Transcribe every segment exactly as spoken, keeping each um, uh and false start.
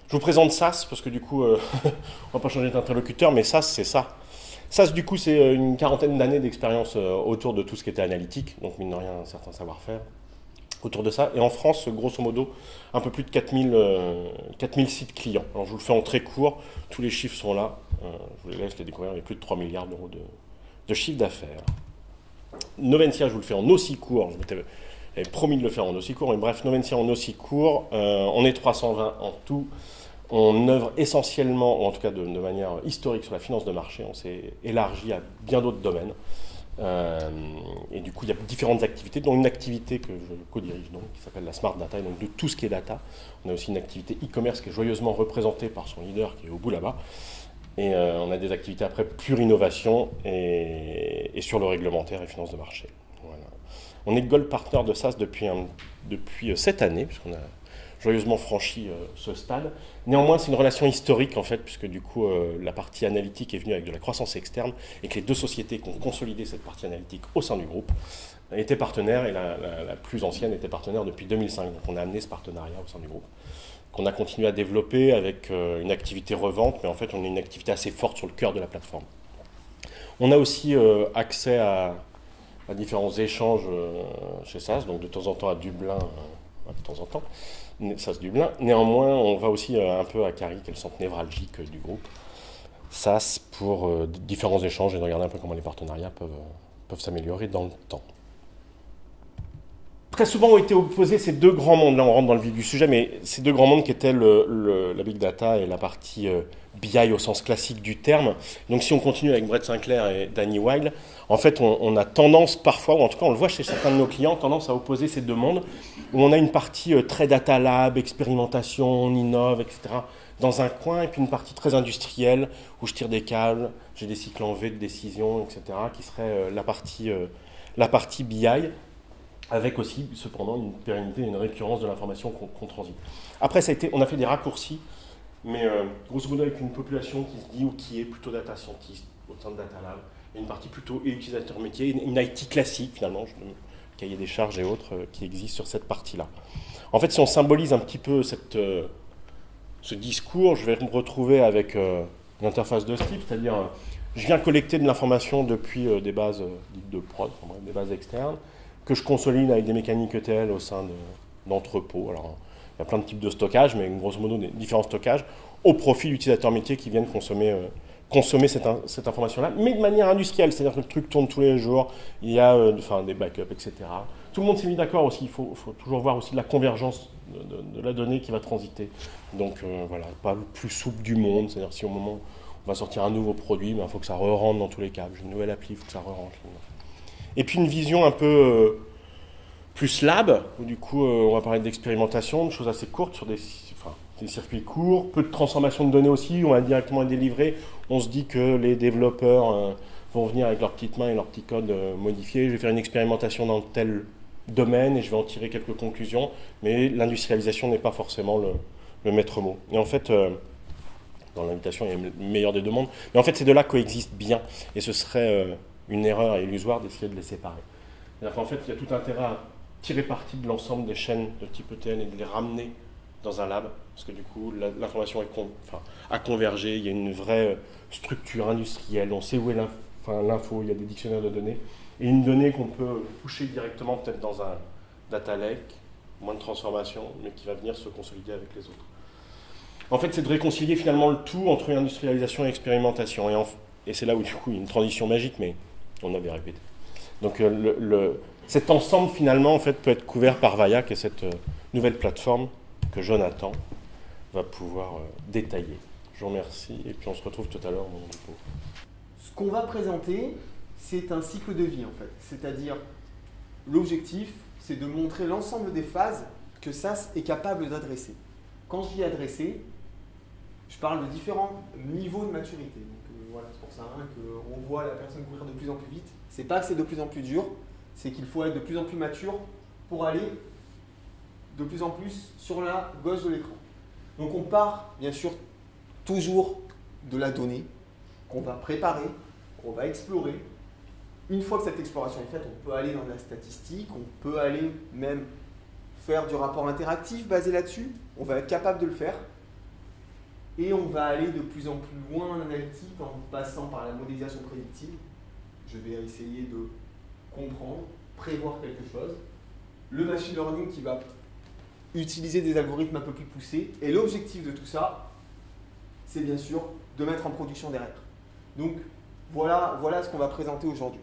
Je vous présente SaaS parce que du coup, euh, on va pas changer d'interlocuteur, mais SaaS, c'est ça. SaaS, du coup, c'est une quarantaine d'années d'expérience euh, autour de tout ce qui était analytique, donc mine de rien, un certain savoir-faire autour de ça. Et en France, grosso modo, un peu plus de quatre mille, euh, quatre mille sites clients. Alors je vous le fais en très court, tous les chiffres sont là, euh, je vous les laisse les découvrir, il y a plus de trois milliards d'euros de, de chiffre d'affaires. Novensia, je vous le fais en aussi court, je m'avais promis de le faire en aussi court, mais bref, Novensia en aussi court, euh, on est trois cent vingt en tout. On œuvre essentiellement, ou en tout cas de, de manière historique, sur la finance de marché. On s'est élargi à bien d'autres domaines. Euh, et du coup, il y a différentes activités, dont une activité que je co-dirige, donc, qui s'appelle la Smart Data, et donc de tout ce qui est data. On a aussi une activité e-commerce qui est joyeusement représentée par son leader, qui est au bout là-bas. Et euh, on a des activités après pure innovation et, et sur le réglementaire et finance de marché. Voilà. On est Gold Partner de SaaS depuis, un, depuis cette année, puisqu'on a joyeusement franchi euh, ce stade. Néanmoins, c'est une relation historique en fait, puisque du coup, euh, la partie analytique est venue avec de la croissance externe et que les deux sociétés qui ont consolidé cette partie analytique au sein du groupe étaient partenaires, et la, la, la plus ancienne était partenaire depuis deux mille cinq. Donc on a amené ce partenariat au sein du groupe, qu'on a continué à développer avec euh, une activité revente, mais en fait, on a une activité assez forte sur le cœur de la plateforme. On a aussi euh, accès à, à différents échanges euh, chez SaaS, donc de temps en temps à Dublin, euh, de temps en temps, SaaS Dublin. Néanmoins, on va aussi euh, un peu à Carrie, qui est le centre névralgique euh, du groupe SaaS, pour euh, différents échanges et de regarder un peu comment les partenariats peuvent, euh, peuvent s'améliorer dans le temps. Très souvent ont été opposés ces deux grands mondes, là on rentre dans le vif du sujet, mais ces deux grands mondes qui étaient le, le, la big data et la partie euh, B I au sens classique du terme. Donc si on continue avec Brett Sinclair et Danny Weil, en fait on, on a tendance parfois, ou en tout cas on le voit chez certains de nos clients, tendance à opposer ces deux mondes, où on a une partie euh, très data lab, expérimentation, on innove, et cetera, dans un coin, et puis une partie très industrielle, où je tire des câbles, j'ai des cycles en V de décision, et cetera, qui serait euh, la, partie, euh, la partie B I, avec aussi, cependant, une pérennité et une récurrence de l'information qu'on qu'on transite. Après, ça a été, on a fait des raccourcis, mais euh, grosso modo, avec une population qui se dit ou qui est plutôt data scientist au sein de Data Lab, et une partie plutôt utilisateur métier, une, une I T classique, finalement, je, cahier des charges et autres, euh, qui existent sur cette partie-là. En fait, si on symbolise un petit peu cette, euh, ce discours, je vais me retrouver avec euh, une interface de ce type, c'est-à-dire, euh, je viens collecter de l'information depuis euh, des bases euh, dites de prod, enfin, bref, des bases externes, que je consolide avec des mécaniques E T L au sein d'entrepôts. De, Alors, il y a plein de types de stockage, mais grosso modo, des différents stockages au profit d'utilisateurs métiers qui viennent consommer, euh, consommer cette, cette information-là, mais de manière industrielle, c'est-à-dire que le truc tourne tous les jours, il y a euh, enfin, des backups, et cetera. Tout le monde s'est mis d'accord aussi, il faut, faut toujours voir aussi la convergence de, de, de la donnée qui va transiter. Donc euh, voilà, pas le plus souple du monde, c'est-à-dire si au moment où on va sortir un nouveau produit, il ben, faut que ça re-rentre dans tous les câbles. J'ai une nouvelle appli, il faut que ça re-rentre. Et puis une vision un peu euh, plus lab, où du coup euh, on va parler d'expérimentation, de choses assez courtes, sur des, enfin, des circuits courts, peu de transformation de données aussi, on va directement délivrer. On se dit que les développeurs euh, vont venir avec leurs petites mains et leurs petits codes euh, modifiés. Je vais faire une expérimentation dans tel domaine et je vais en tirer quelques conclusions, mais l'industrialisation n'est pas forcément le, le maître mot. Et en fait, euh, dans l'invitation, il y a le meilleur des deux mondes, mais en fait ces deux-là coexistent bien, et ce serait euh, une erreur illusoire d'essayer de les séparer. C'est-à-dire qu'en fait, il y a tout intérêt à tirer parti de l'ensemble des chaînes de type E T L et de les ramener dans un lab, parce que du coup, l'information con, enfin, a convergé, il y a une vraie structure industrielle, on sait où est l'info, enfin, il y a des dictionnaires de données, et une donnée qu'on peut coucher directement peut-être dans un data lake, moins de transformation, mais qui va venir se consolider avec les autres. En fait, c'est de réconcilier finalement le tout entre industrialisation et expérimentation, et, en, et c'est là où du coup il y a une transition magique, mais on avait répété. Donc euh, le, le, cet ensemble finalement en fait peut être couvert par Vaia, qui est cette euh, nouvelle plateforme que Jonathan va pouvoir euh, détailler. Je vous remercie et puis on se retrouve tout à l'heure dans mon dépôt. Ce qu'on va présenter, c'est un cycle de vie en fait. C'est-à-dire, l'objectif, c'est de montrer l'ensemble des phases que SaaS est capable d'adresser. Quand je dis adresser, je parle de différents niveaux de maturité. Donc euh, voilà, c'est pour ça hein, qu'on voit la personne courir de plus en plus vite. C'est pas que c'est de plus en plus dur, c'est qu'il faut être de plus en plus mature pour aller de plus en plus sur la gauche de l'écran. Donc on part bien sûr toujours de la donnée qu'on va préparer, qu'on va explorer. Une fois que cette exploration est faite, on peut aller dans la statistique, on peut aller même faire du rapport interactif basé là-dessus. On va être capable de le faire. Et on va aller de plus en plus loin en analytique en passant par la modélisation prédictive. Je vais essayer de comprendre, prévoir quelque chose. Le machine learning qui va utiliser des algorithmes un peu plus poussés. Et l'objectif de tout ça, c'est bien sûr de mettre en production derrière. Donc voilà, voilà ce qu'on va présenter aujourd'hui.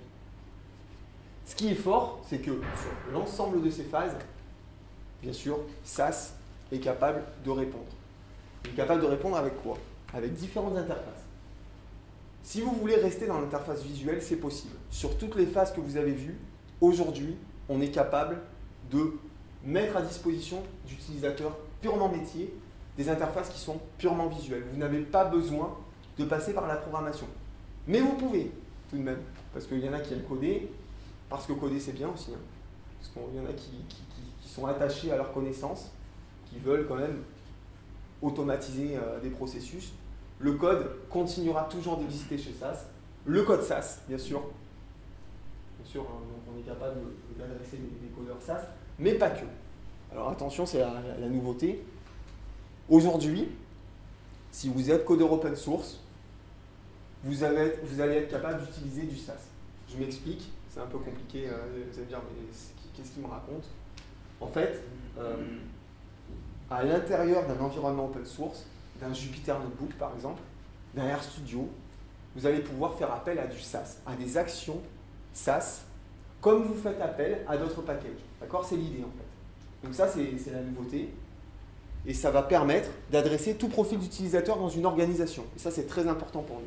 Ce qui est fort, c'est que sur l'ensemble de ces phases, bien sûr, SAS est capable de répondre. Il est capable de répondre avec quoi? Avec différentes interfaces. Si vous voulez rester dans l'interface visuelle, c'est possible. Sur toutes les phases que vous avez vues, aujourd'hui, on est capable de mettre à disposition d'utilisateurs purement métiers des interfaces qui sont purement visuelles. Vous n'avez pas besoin de passer par la programmation. Mais vous pouvez, tout de même, parce qu'il y en a qui aiment coder, parce que coder c'est bien aussi, hein. Parce qu'il y en a qui, qui, qui, qui sont attachés à leurs connaissances, qui veulent quand même automatiser euh, des processus. Le code continuera toujours d'exister chez SAS. Le code SAS, bien sûr. Bien sûr, hein, donc on est capable d'adresser des, des codeurs SAS, mais pas que. Alors attention, c'est la, la, la nouveauté. Aujourd'hui, si vous êtes codeur open source, vous, avez, vous allez être capable d'utiliser du SAS. Je m'explique, c'est un peu compliqué, euh, vous allez me dire, mais qu'est-ce qu'il me raconte? En fait, euh, à l'intérieur d'un environnement open source, d'un Jupyter Notebook par exemple, d'un RStudio, vous allez pouvoir faire appel à du SAS, à des actions SAS, comme vous faites appel à d'autres packages. D'accord? C'est l'idée en fait. Donc ça, c'est la nouveauté. Et ça va permettre d'adresser tout profil d'utilisateur dans une organisation. Et ça, c'est très important pour nous.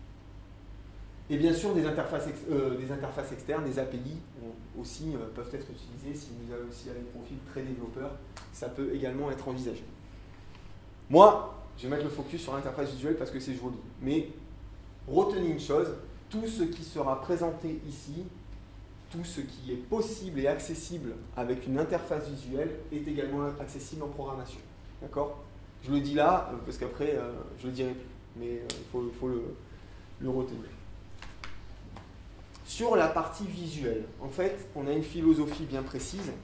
Et bien sûr, des interfaces, ex euh, des interfaces externes, des A P I aussi euh, peuvent être utilisées. Si vous avez aussi un profil très développeur, ça peut également être envisagé. Moi, je vais mettre le focus sur l'interface visuelle parce que c'est joli. Mais retenez une chose, tout ce qui sera présenté ici, tout ce qui est possible et accessible avec une interface visuelle est également accessible en programmation. D'accord? Je le dis là, euh, parce qu'après, euh, je le dirai plus. Mais euh, il faut, faut le, le retenir. Sur la partie visuelle, en fait, on a une philosophie bien précise.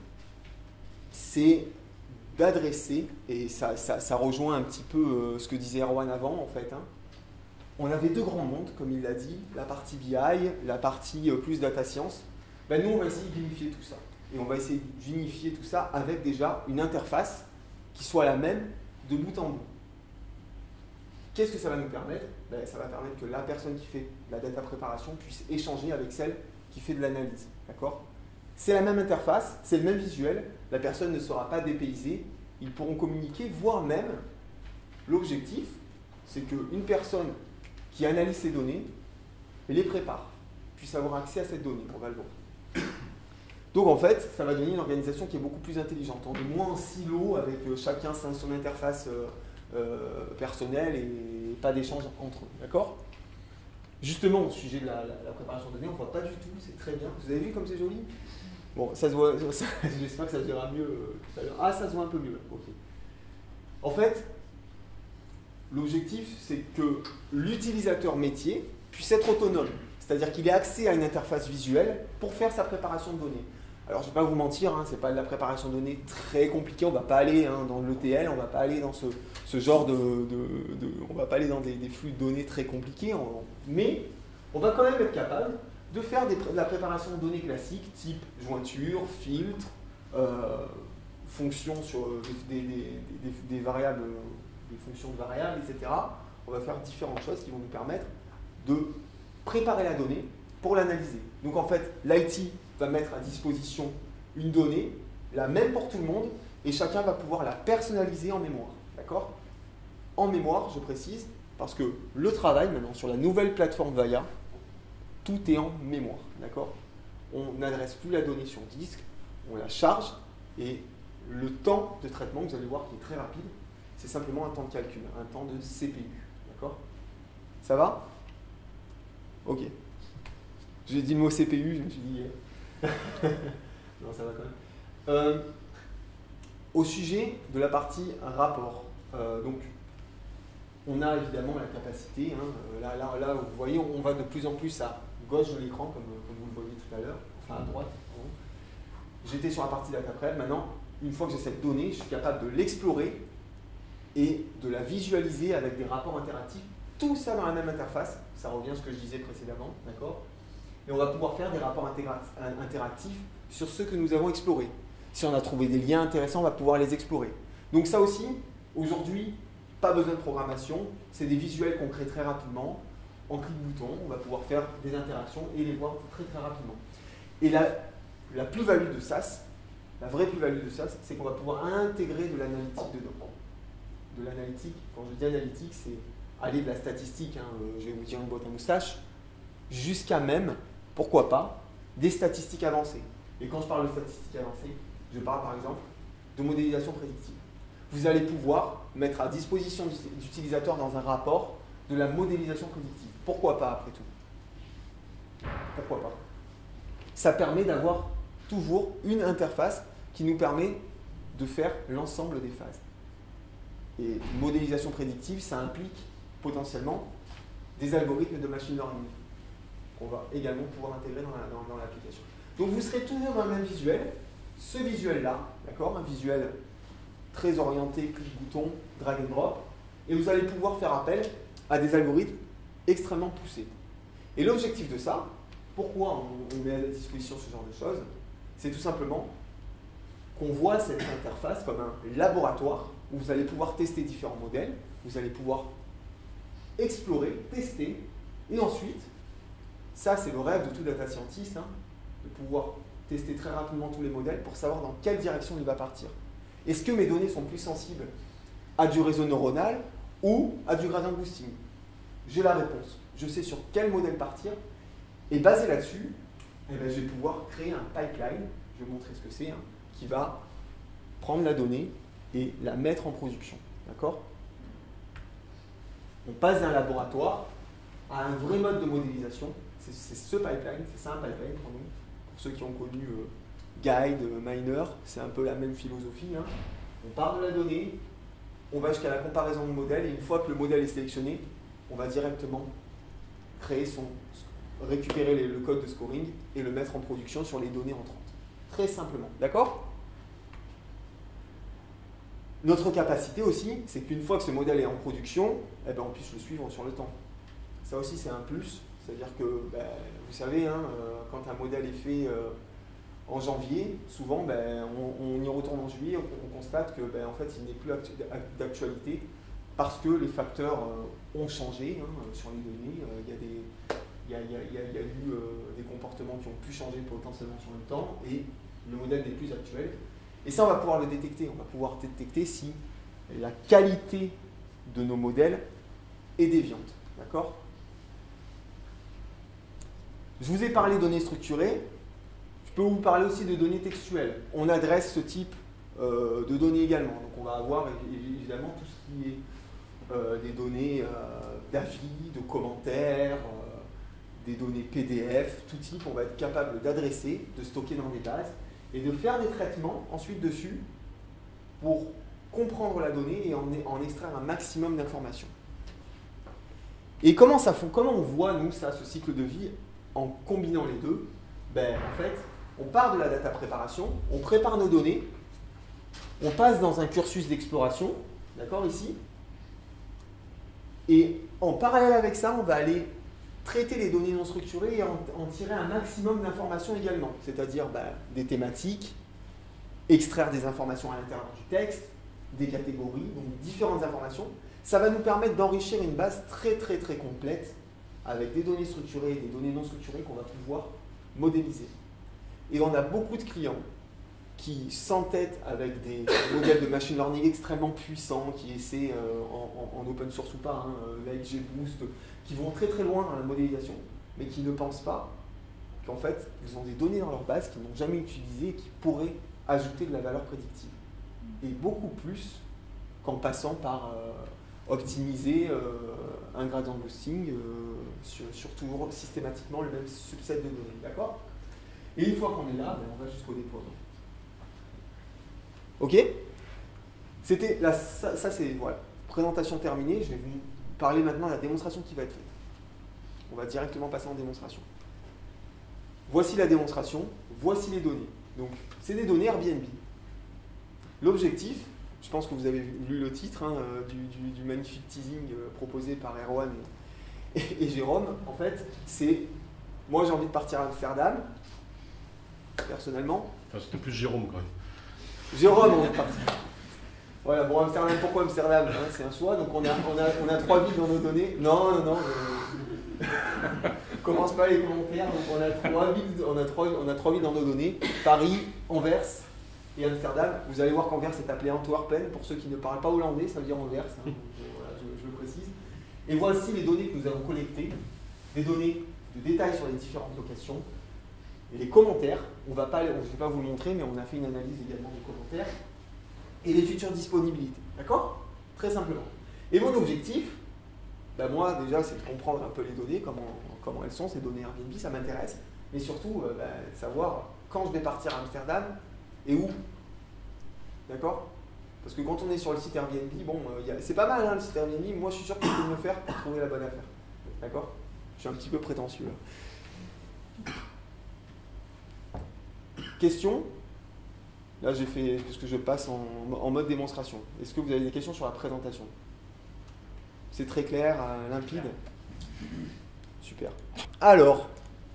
C'est d'adresser, et ça, ça, ça rejoint un petit peu euh, ce que disait Erwan avant, en fait. Hein. On avait deux grands mondes, comme il l'a dit, la partie B I, la partie euh, plus data science. Ben, nous, on va essayer d'unifier tout ça. Et on va essayer d'unifier tout ça avec déjà une interface qui soit la même de bout en bout. Qu'est-ce que ça va nous permettre? Ben, ça va permettre que la personne qui fait la data préparation puisse échanger avec celle qui fait de l'analyse. D'accord? C'est la même interface, c'est le même visuel, la personne ne sera pas dépaysée, ils pourront communiquer, voire même, l'objectif, c'est qu'une personne qui analyse ces données et les prépare, puisse avoir accès à cette donnée, on va le voir. Donc en fait, ça va donner une organisation qui est beaucoup plus intelligente. On est moins en silo avec euh, chacun son interface euh, euh, personnelle et pas d'échange entre eux. D'accord? Justement, au sujet de la, la, la préparation de données, on ne voit pas du tout, c'est très bien. Vous avez vu comme c'est joli? Bon, ça se voit, j'espère que ça se verra mieux euh, tout à l'heure. Ah, ça se voit un peu mieux, ok. En fait, l'objectif, c'est que l'utilisateur métier puisse être autonome. C'est-à-dire qu'il ait accès à une interface visuelle pour faire sa préparation de données. Alors, je ne vais pas vous mentir, hein, ce n'est pas de la préparation de données très compliquée. On ne va pas aller hein, dans l'E T L, on ne va pas aller dans ce, ce genre de, de, de... On ne va pas aller dans des, des flux de données très compliqués. On, mais on va quand même être capable de faire des, de la préparation de données classiques, type jointure, filtre, euh, fonctions sur des, des, des, des variables, des fonctions de variables, et cetera. On va faire différentes choses qui vont nous permettre de préparer la donnée pour l'analyser. Donc en fait, l'I T va mettre à disposition une donnée, la même pour tout le monde, et chacun va pouvoir la personnaliser en mémoire. D'accord? En mémoire, je précise, parce que le travail, maintenant, sur la nouvelle plateforme Vaia, tout est en mémoire. D'accord? On n'adresse plus la donnée sur disque, on la charge, et le temps de traitement, vous allez voir qui est très rapide, c'est simplement un temps de calcul, un temps de C P U. D'accord? Ça va? Ok. J'ai dit le mot C P U, je me suis dit... non, ça va quand même. Euh, au sujet de la partie rapport, euh, donc, on a évidemment la capacité, hein, là, là, là, vous voyez, on va de plus en plus à gauche de l'écran, comme, comme vous le voyez tout à l'heure, enfin à droite. J'étais sur la partie data prep, maintenant, une fois que j'ai cette donnée, je suis capable de l'explorer et de la visualiser avec des rapports interactifs, tout ça dans la même interface. Ça revient à ce que je disais précédemment, d'accord? Et on va pouvoir faire des rapports interactifs sur ceux que nous avons explorés. Si on a trouvé des liens intéressants, on va pouvoir les explorer. Donc ça aussi, aujourd'hui, pas besoin de programmation, c'est des visuels qu'on crée très rapidement. En clic bouton, on va pouvoir faire des interactions et les voir très très rapidement. Et la, la plus-value de SaaS, la vraie plus-value de SaaS, c'est qu'on va pouvoir intégrer de l'analytique dedans. De l'analytique, quand je dis analytique, c'est aller de la statistique, hein, je vais vous dire une boîte à moustache, jusqu'à même, pourquoi pas, des statistiques avancées. Et quand je parle de statistiques avancées, je parle par exemple de modélisation prédictive. Vous allez pouvoir mettre à disposition d'utilisateurs dans un rapport de la modélisation prédictive. Pourquoi pas après tout? Pourquoi pas? Ça permet d'avoir toujours une interface qui nous permet de faire l'ensemble des phases. Et modélisation prédictive, ça implique potentiellement des algorithmes de machine learning qu'on va également pouvoir intégrer dans l'application. La, Donc vous serez toujours dans le même visuel. Ce visuel-là, d'accord, un visuel très orienté, clic-bouton, drag and drop, et vous allez pouvoir faire appel à des algorithmes extrêmement poussés. Et l'objectif de ça, pourquoi on met à disposition ce genre de choses, c'est tout simplement qu'on voit cette interface comme un laboratoire où vous allez pouvoir tester différents modèles, vous allez pouvoir explorer, tester, et ensuite, ça c'est le rêve de tout data scientist, hein, de pouvoir tester très rapidement tous les modèles pour savoir dans quelle direction il va partir. Est-ce que mes données sont plus sensibles à du réseau neuronal ou à du gradient boosting? J'ai la réponse. Je sais sur quel modèle partir. Et basé là-dessus, eh ben, je vais pouvoir créer un pipeline, je vais vous montrer ce que c'est, hein, qui va prendre la donnée et la mettre en production. D'accord? On passe d'un laboratoire à un vrai mode de modélisation. C'est ce pipeline, c'est ça un pipeline pour nous. Pour ceux qui ont connu euh, Guide, euh, Miner, c'est un peu la même philosophie. Hein. On part de la donnée, on va jusqu'à la comparaison de modèles, et une fois que le modèle est sélectionné, on va directement créer son, récupérer les, le code de scoring et le mettre en production sur les données entrantes. Très simplement. D'accord? Notre capacité aussi, c'est qu'une fois que ce modèle est en production, eh ben, on puisse le suivre sur le temps. Ça aussi, c'est un plus. C'est-à-dire que, ben, vous savez, hein, euh, quand un modèle est fait euh, en janvier, souvent, ben, on, on y retourne en juillet, on, on constate que, ben, en fait, il n'est plus d'actualité parce que les facteurs euh, ont changé hein, sur les données. Euh, il y a des, il y a, il y a, il y a, il y a eu euh, des comportements qui ont pu changer potentiellement sur le temps et le modèle n'est plus actuel. Et ça, on va pouvoir le détecter. On va pouvoir détecter si la qualité de nos modèles est déviante. D'accord? Je vous ai parlé de données structurées. Je peux vous parler aussi de données textuelles. On adresse ce type euh, de données également. Donc, on va avoir évidemment tout ce qui est euh, des données euh, d'avis, de commentaires, euh, des données P D F, tout type. On va être capable d'adresser, de stocker dans des bases et de faire des traitements ensuite dessus pour comprendre la donnée et en, en extraire un maximum d'informations. Et comment ça fonctionne? Comment on voit, nous, ça, ce cycle de vie en combinant les deux? Ben, en fait, on part de la data préparation, on prépare nos données, on passe dans un cursus d'exploration, d'accord, ici, et en parallèle avec ça, on va aller traiter les données non structurées et en, en tirer un maximum d'informations également, c'est-à-dire ben, des thématiques, extraire des informations à l'intérieur du texte, des catégories, donc différentes informations. Ça va nous permettre d'enrichir une base très très très complète avec des données structurées et des données non structurées qu'on va pouvoir modéliser. Et on a beaucoup de clients qui s'entêtent avec des modèles de machine learning extrêmement puissants, qui essaient euh, en, en, en open source ou pas, hein, l'A I G Boost, qui vont très très loin dans la modélisation, mais qui ne pensent pas qu'en fait, ils ont des données dans leur base qu'ils n'ont jamais utilisées et qui pourraient ajouter de la valeur prédictive. Et beaucoup plus qu'en passant par euh, optimiser euh, un gradient boosting euh, sur, sur toujours systématiquement le même subset de données. D'accord? Et une fois qu'on est là, ben, on va jusqu'au déploiement. Ok? C'était là, ça, ça c'est voilà, présentation terminée. Je vais vous parler maintenant de la démonstration qui va être faite. On va directement passer en démonstration. Voici la démonstration, voici les données. Donc, c'est des données Airbnb. L'objectif, je pense que vous avez lu le titre hein, du, du, du magnifique teasing euh, proposé par Erwan et, et, et Jérôme. En fait, c'est moi j'ai envie de partir à Amsterdam, personnellement. Enfin, c'était plus Jérôme quand même. Jérôme, on est parti. Voilà, bon, Amsterdam, pourquoi Amsterdam hein, c'est un choix, donc on a, on, a, on a trois villes dans nos données. Non, non, non. Euh... Commence pas les commentaires, donc on a trois villes, on a trois, on a trois villes dans nos données. Paris, Anvers et Amsterdam. Vous allez voir qu'Anvers est appelé Antwerpen, pour ceux qui ne parlent pas hollandais, ça veut dire Anvers, hein, donc, voilà, je, je le précise. Et voici les données que nous avons collectées, des données de détails sur les différentes locations. Et les commentaires, on va pas, je ne vais pas vous le montrer, mais on a fait une analyse également des commentaires. Et les futures disponibilités, d'accord? Très simplement. Et mon objectif, ben moi déjà, c'est de comprendre un peu les données, comment, comment elles sont, ces données Airbnb, ça m'intéresse. Mais surtout, euh, ben, savoir quand je vais partir à Amsterdam et où. D'accord? Parce que quand on est sur le site Airbnb, bon, euh, c'est pas mal hein, le site Airbnb, moi je suis sûr que je peux me le faire pour trouver la bonne affaire. D'accord? Je suis un petit peu prétentieux là. Question? Là, j'ai fait, parce que je passe en, en mode démonstration. Est-ce que vous avez des questions sur la présentation? C'est très clair, euh, limpide? Super. Alors,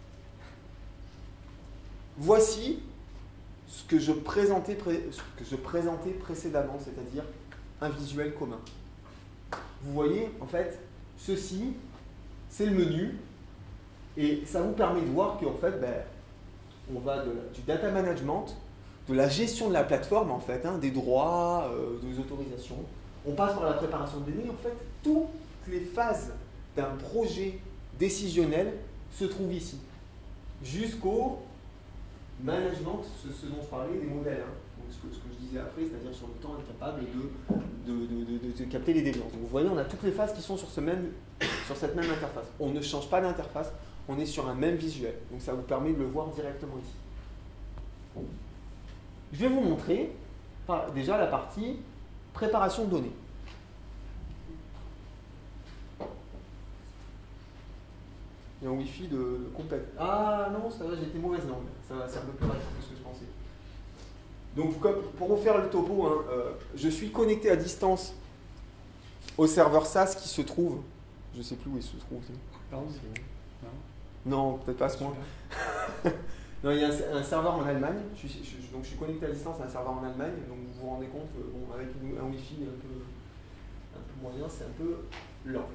voici ce que je présentais, pré, ce que je présentais précédemment, c'est-à-dire un visuel commun. Vous voyez, en fait, ceci, c'est le menu, et ça vous permet de voir qu'en fait, ben, on va de, du data management, de la gestion de la plateforme, en fait, hein, des droits, euh, des autorisations. On passe par la préparation de données. En fait, toutes les phases d'un projet décisionnel se trouvent ici. Jusqu'au management, ce, ce dont je parlais, des modèles. Hein. Donc, ce, que, ce que je disais après, c'est-à-dire sur le temps, être capable de, de, de, de, de, de capter les déviances. Donc, vous voyez, on a toutes les phases qui sont sur, ce même, sur cette même interface. On ne change pas d'interface, on est sur un même visuel. Donc, ça vous permet de le voir directement ici. Je vais vous montrer enfin, déjà la partie préparation de données. Il y a un Wi-Fi de, de compète. Ah non, ça va, j'ai été mauvaise langue. Ça va, c'est un peu plus rapide que ce que je pensais. Donc, comme, pour vous faire le topo, hein, euh, je suis connecté à distance au serveur SaaS qui se trouve. Je ne sais plus où il se trouve. Non, non peut-être pas à ce point. Non, il y a un, un serveur en Allemagne, je suis, je, donc je suis connecté à distance à un serveur en Allemagne, donc vous vous rendez compte que bon, avec une, un Wi-Fi un peu, un peu moyen, c'est un peu lent.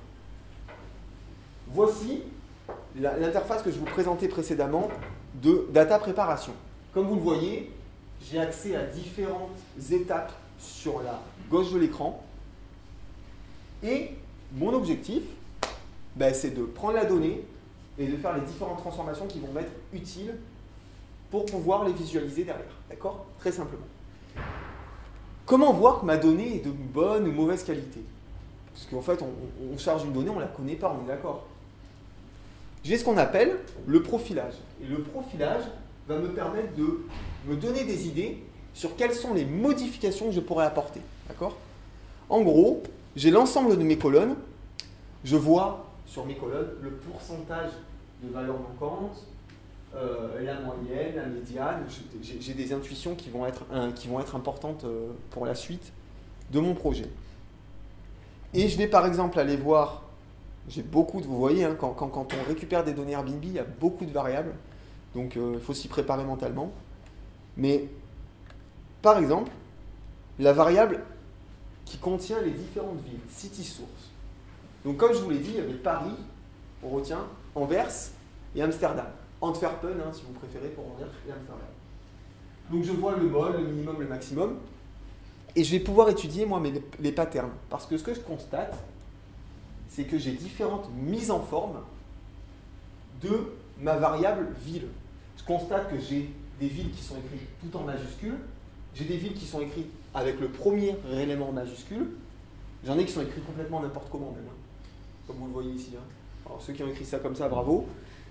Voici l'interface que je vous présentais précédemment de data préparation. Comme vous le voyez, j'ai accès à différentes étapes sur la gauche de l'écran et mon objectif, ben, c'est de prendre la donnée et de faire les différentes transformations qui vont m'être utiles pour pouvoir les visualiser derrière. D'accord? Très simplement. Comment voir que ma donnée est de bonne ou mauvaise qualité? Parce qu'en fait, on, on charge une donnée, on ne la connaît pas, on est d'accord. J'ai ce qu'on appelle le profilage. Et le profilage va me permettre de me donner des idées sur quelles sont les modifications que je pourrais apporter. D'accord? En gros, j'ai l'ensemble de mes colonnes. Je vois sur mes colonnes le pourcentage de valeurs manquantes, Euh, la moyenne, la médiane, j'ai des intuitions qui vont être, hein, qui vont être importantes euh, pour la suite de mon projet. Et je vais par exemple aller voir, j'ai beaucoup de, vous voyez, hein, quand, quand, quand on récupère des données Airbnb, il y a beaucoup de variables, donc il euh, faut s'y préparer mentalement. Mais par exemple, la variable qui contient les différentes villes, city source. Donc comme je vous l'ai dit, il y avait Paris, on retient, Anvers et Amsterdam. Antwerpen, hein, si vous préférez, pour Anvers et Amsterdam. Donc je vois le mol, le minimum, le maximum, et je vais pouvoir étudier, moi, mes, les patterns. Parce que ce que je constate, c'est que j'ai différentes mises en forme de ma variable ville. Je constate que j'ai des villes qui sont écrites tout en majuscule, j'ai des villes qui sont écrites avec le premier élément majuscule, j'en ai qui sont écrits complètement n'importe comment même, hein, comme vous le voyez ici. Hein. Alors ceux qui ont écrit ça comme ça, bravo.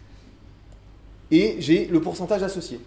Et j'ai le pourcentage associé.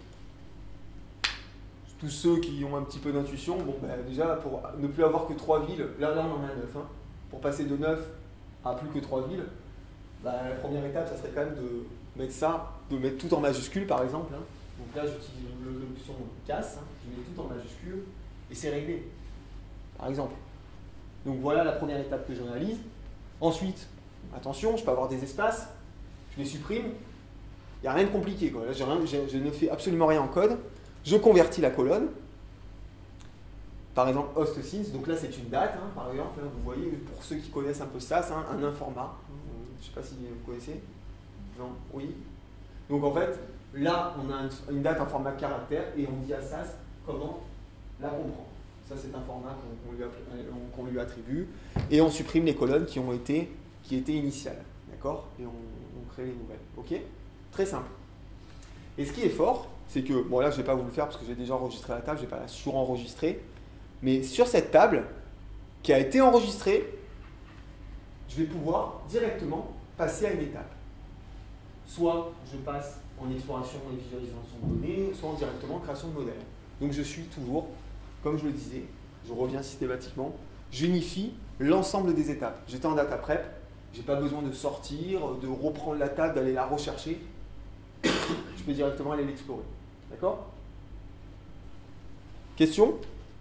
Tous ceux qui ont un petit peu d'intuition, bon, ben déjà, pour ne plus avoir que trois villes, là, là on en a neuf, hein, pour passer de neuf à plus que trois villes, ben, la première étape, ça serait quand même de mettre ça, de mettre tout en majuscule par exemple. Hein. Donc là, j'utilise l'option casse, hein, je mets tout en majuscule, et c'est réglé. par exemple. Donc voilà la première étape que je réalise. Ensuite, attention, je peux avoir des espaces, je les supprime. Il n'y a rien de compliqué, quoi. Là, j'ai rien, j'ai, je ne fais absolument rien en code. Je convertis la colonne. Par exemple, host since, donc là c'est une date, hein, par exemple, hein, vous voyez, pour ceux qui connaissent un peu ça, c'est un, un informat. Je ne sais pas si vous connaissez. Non, oui. Donc en fait, là on a une, une date en format caractère et on dit à SAS comment la comprendre. Ça c'est un format qu'on, qu'on, lui, qu'on lui attribue et on supprime les colonnes qui ont été, qui étaient initiales. D'accord? Et on, on crée les nouvelles. Ok? Très simple. Et ce qui est fort, c'est que, bon là je ne vais pas vous le faire parce que j'ai déjà enregistré la table, je ne vais pas la surenregistrer. Mais sur cette table, qui a été enregistrée, je vais pouvoir directement passer à une étape. Soit je passe en exploration et visualisation de données, soit en directement en création de modèles. Donc je suis toujours, comme je le disais, je reviens systématiquement, j'unifie l'ensemble des étapes. J'étais en data prep, je n'ai pas besoin de sortir, de reprendre la table, d'aller la rechercher. Je peux directement aller l'explorer. D'accord? Question?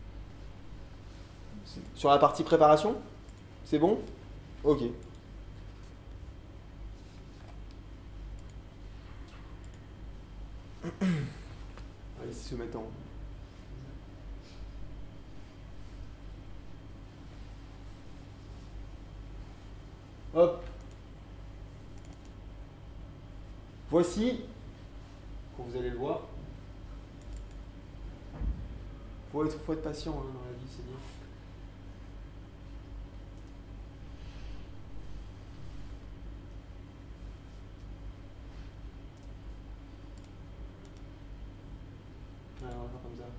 Sur la partie préparation? C'est bon? Ok. Allez, se mettre en... Hop. Voici, quand vous allez le voir, il faut être, faut être patient hein, dans la vie, c'est bien. Alors, comme ça.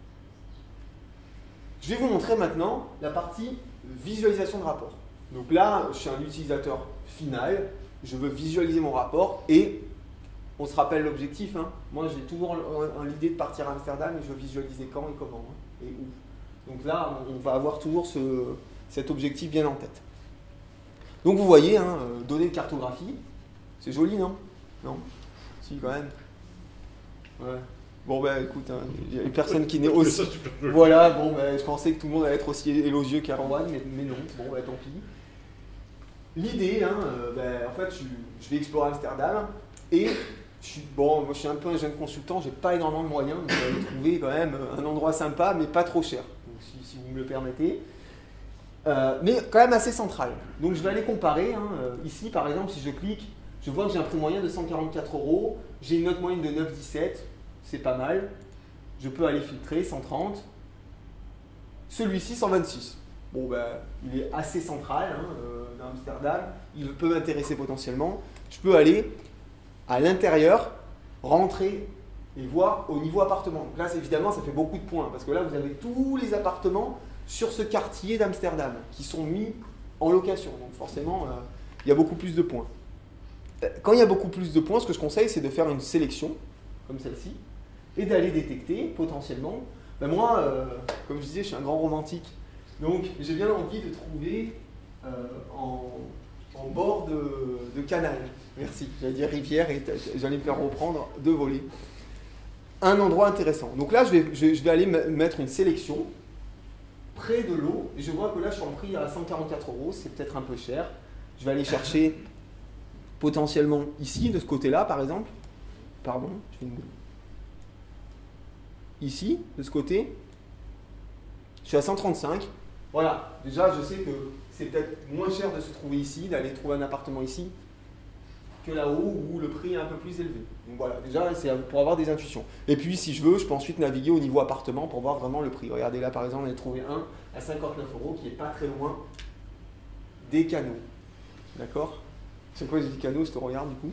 Je vais vous montrer maintenant la partie visualisation de rapport. Donc là, je suis un utilisateur final, je veux visualiser mon rapport et on se rappelle l'objectif. Hein. Moi, j'ai toujours l'idée de partir à Amsterdam et je veux visualiser quand et comment hein, et où. Donc là, on va avoir toujours ce, cet objectif bien en tête. Donc vous voyez, hein, données de cartographie, c'est joli, non? Non? Si, quand même. Ouais. Bon, ben écoute, hein, il y a une personne qui n'est aussi. Voilà, bon, ben, je pensais que tout le monde allait être aussi élogieux qu'Arwan, mais, mais non, bon, ben tant pis. L'idée, hein, euh, ben, en fait, je, je vais explorer Amsterdam et je suis, bon, moi je suis un peu un jeune consultant, j'ai pas énormément de moyens, donc je vais trouver quand même un endroit sympa, mais pas trop cher, donc, si, si vous me le permettez. Euh, mais quand même assez central. Donc je vais aller comparer. Hein, euh, ici, par exemple, si je clique, je vois que j'ai un prix moyen de cent quarante-quatre euros, j'ai une note moyenne de neuf virgule dix-sept. C'est pas mal. Je peux aller filtrer, cent trente. Celui-ci, cent vingt-six. Bon, ben, il est assez central hein, euh, dans Amsterdam. Il peut m'intéresser potentiellement. Je peux aller à l'intérieur, rentrer et voir au niveau appartement. Donc là, évidemment, ça fait beaucoup de points parce que là, vous avez tous les appartements sur ce quartier d'Amsterdam qui sont mis en location. Donc forcément, euh, il y a beaucoup plus de points. Quand il y a beaucoup plus de points, ce que je conseille, c'est de faire une sélection, comme celle-ci, et d'aller détecter potentiellement. Ben moi, euh, comme je disais, je suis un grand romantique, donc j'ai bien envie de trouver euh, en, en bord de, de canal, merci, j'allais dire rivière et j'allais me faire reprendre deux volets, un endroit intéressant. Donc là, je vais, je, je vais aller mettre une sélection près de l'eau, et je vois que là, je suis en prix à cent quarante-quatre euros, c'est peut-être un peu cher. Je vais aller chercher potentiellement ici, de ce côté-là, par exemple. Pardon, je fais une... Ici, de ce côté, je suis à cent trente-cinq. Voilà, déjà, je sais que c'est peut-être moins cher de se trouver ici, d'aller trouver un appartement ici, que là-haut où le prix est un peu plus élevé. Donc voilà, déjà, c'est pour avoir des intuitions. Et puis, si je veux, je peux ensuite naviguer au niveau appartement pour voir vraiment le prix. Regardez là, par exemple, on a trouvé un à cinquante-neuf euros qui n'est pas très loin des canaux. D'accord? C'est quoi, je dis canaux, je te regarde du coup.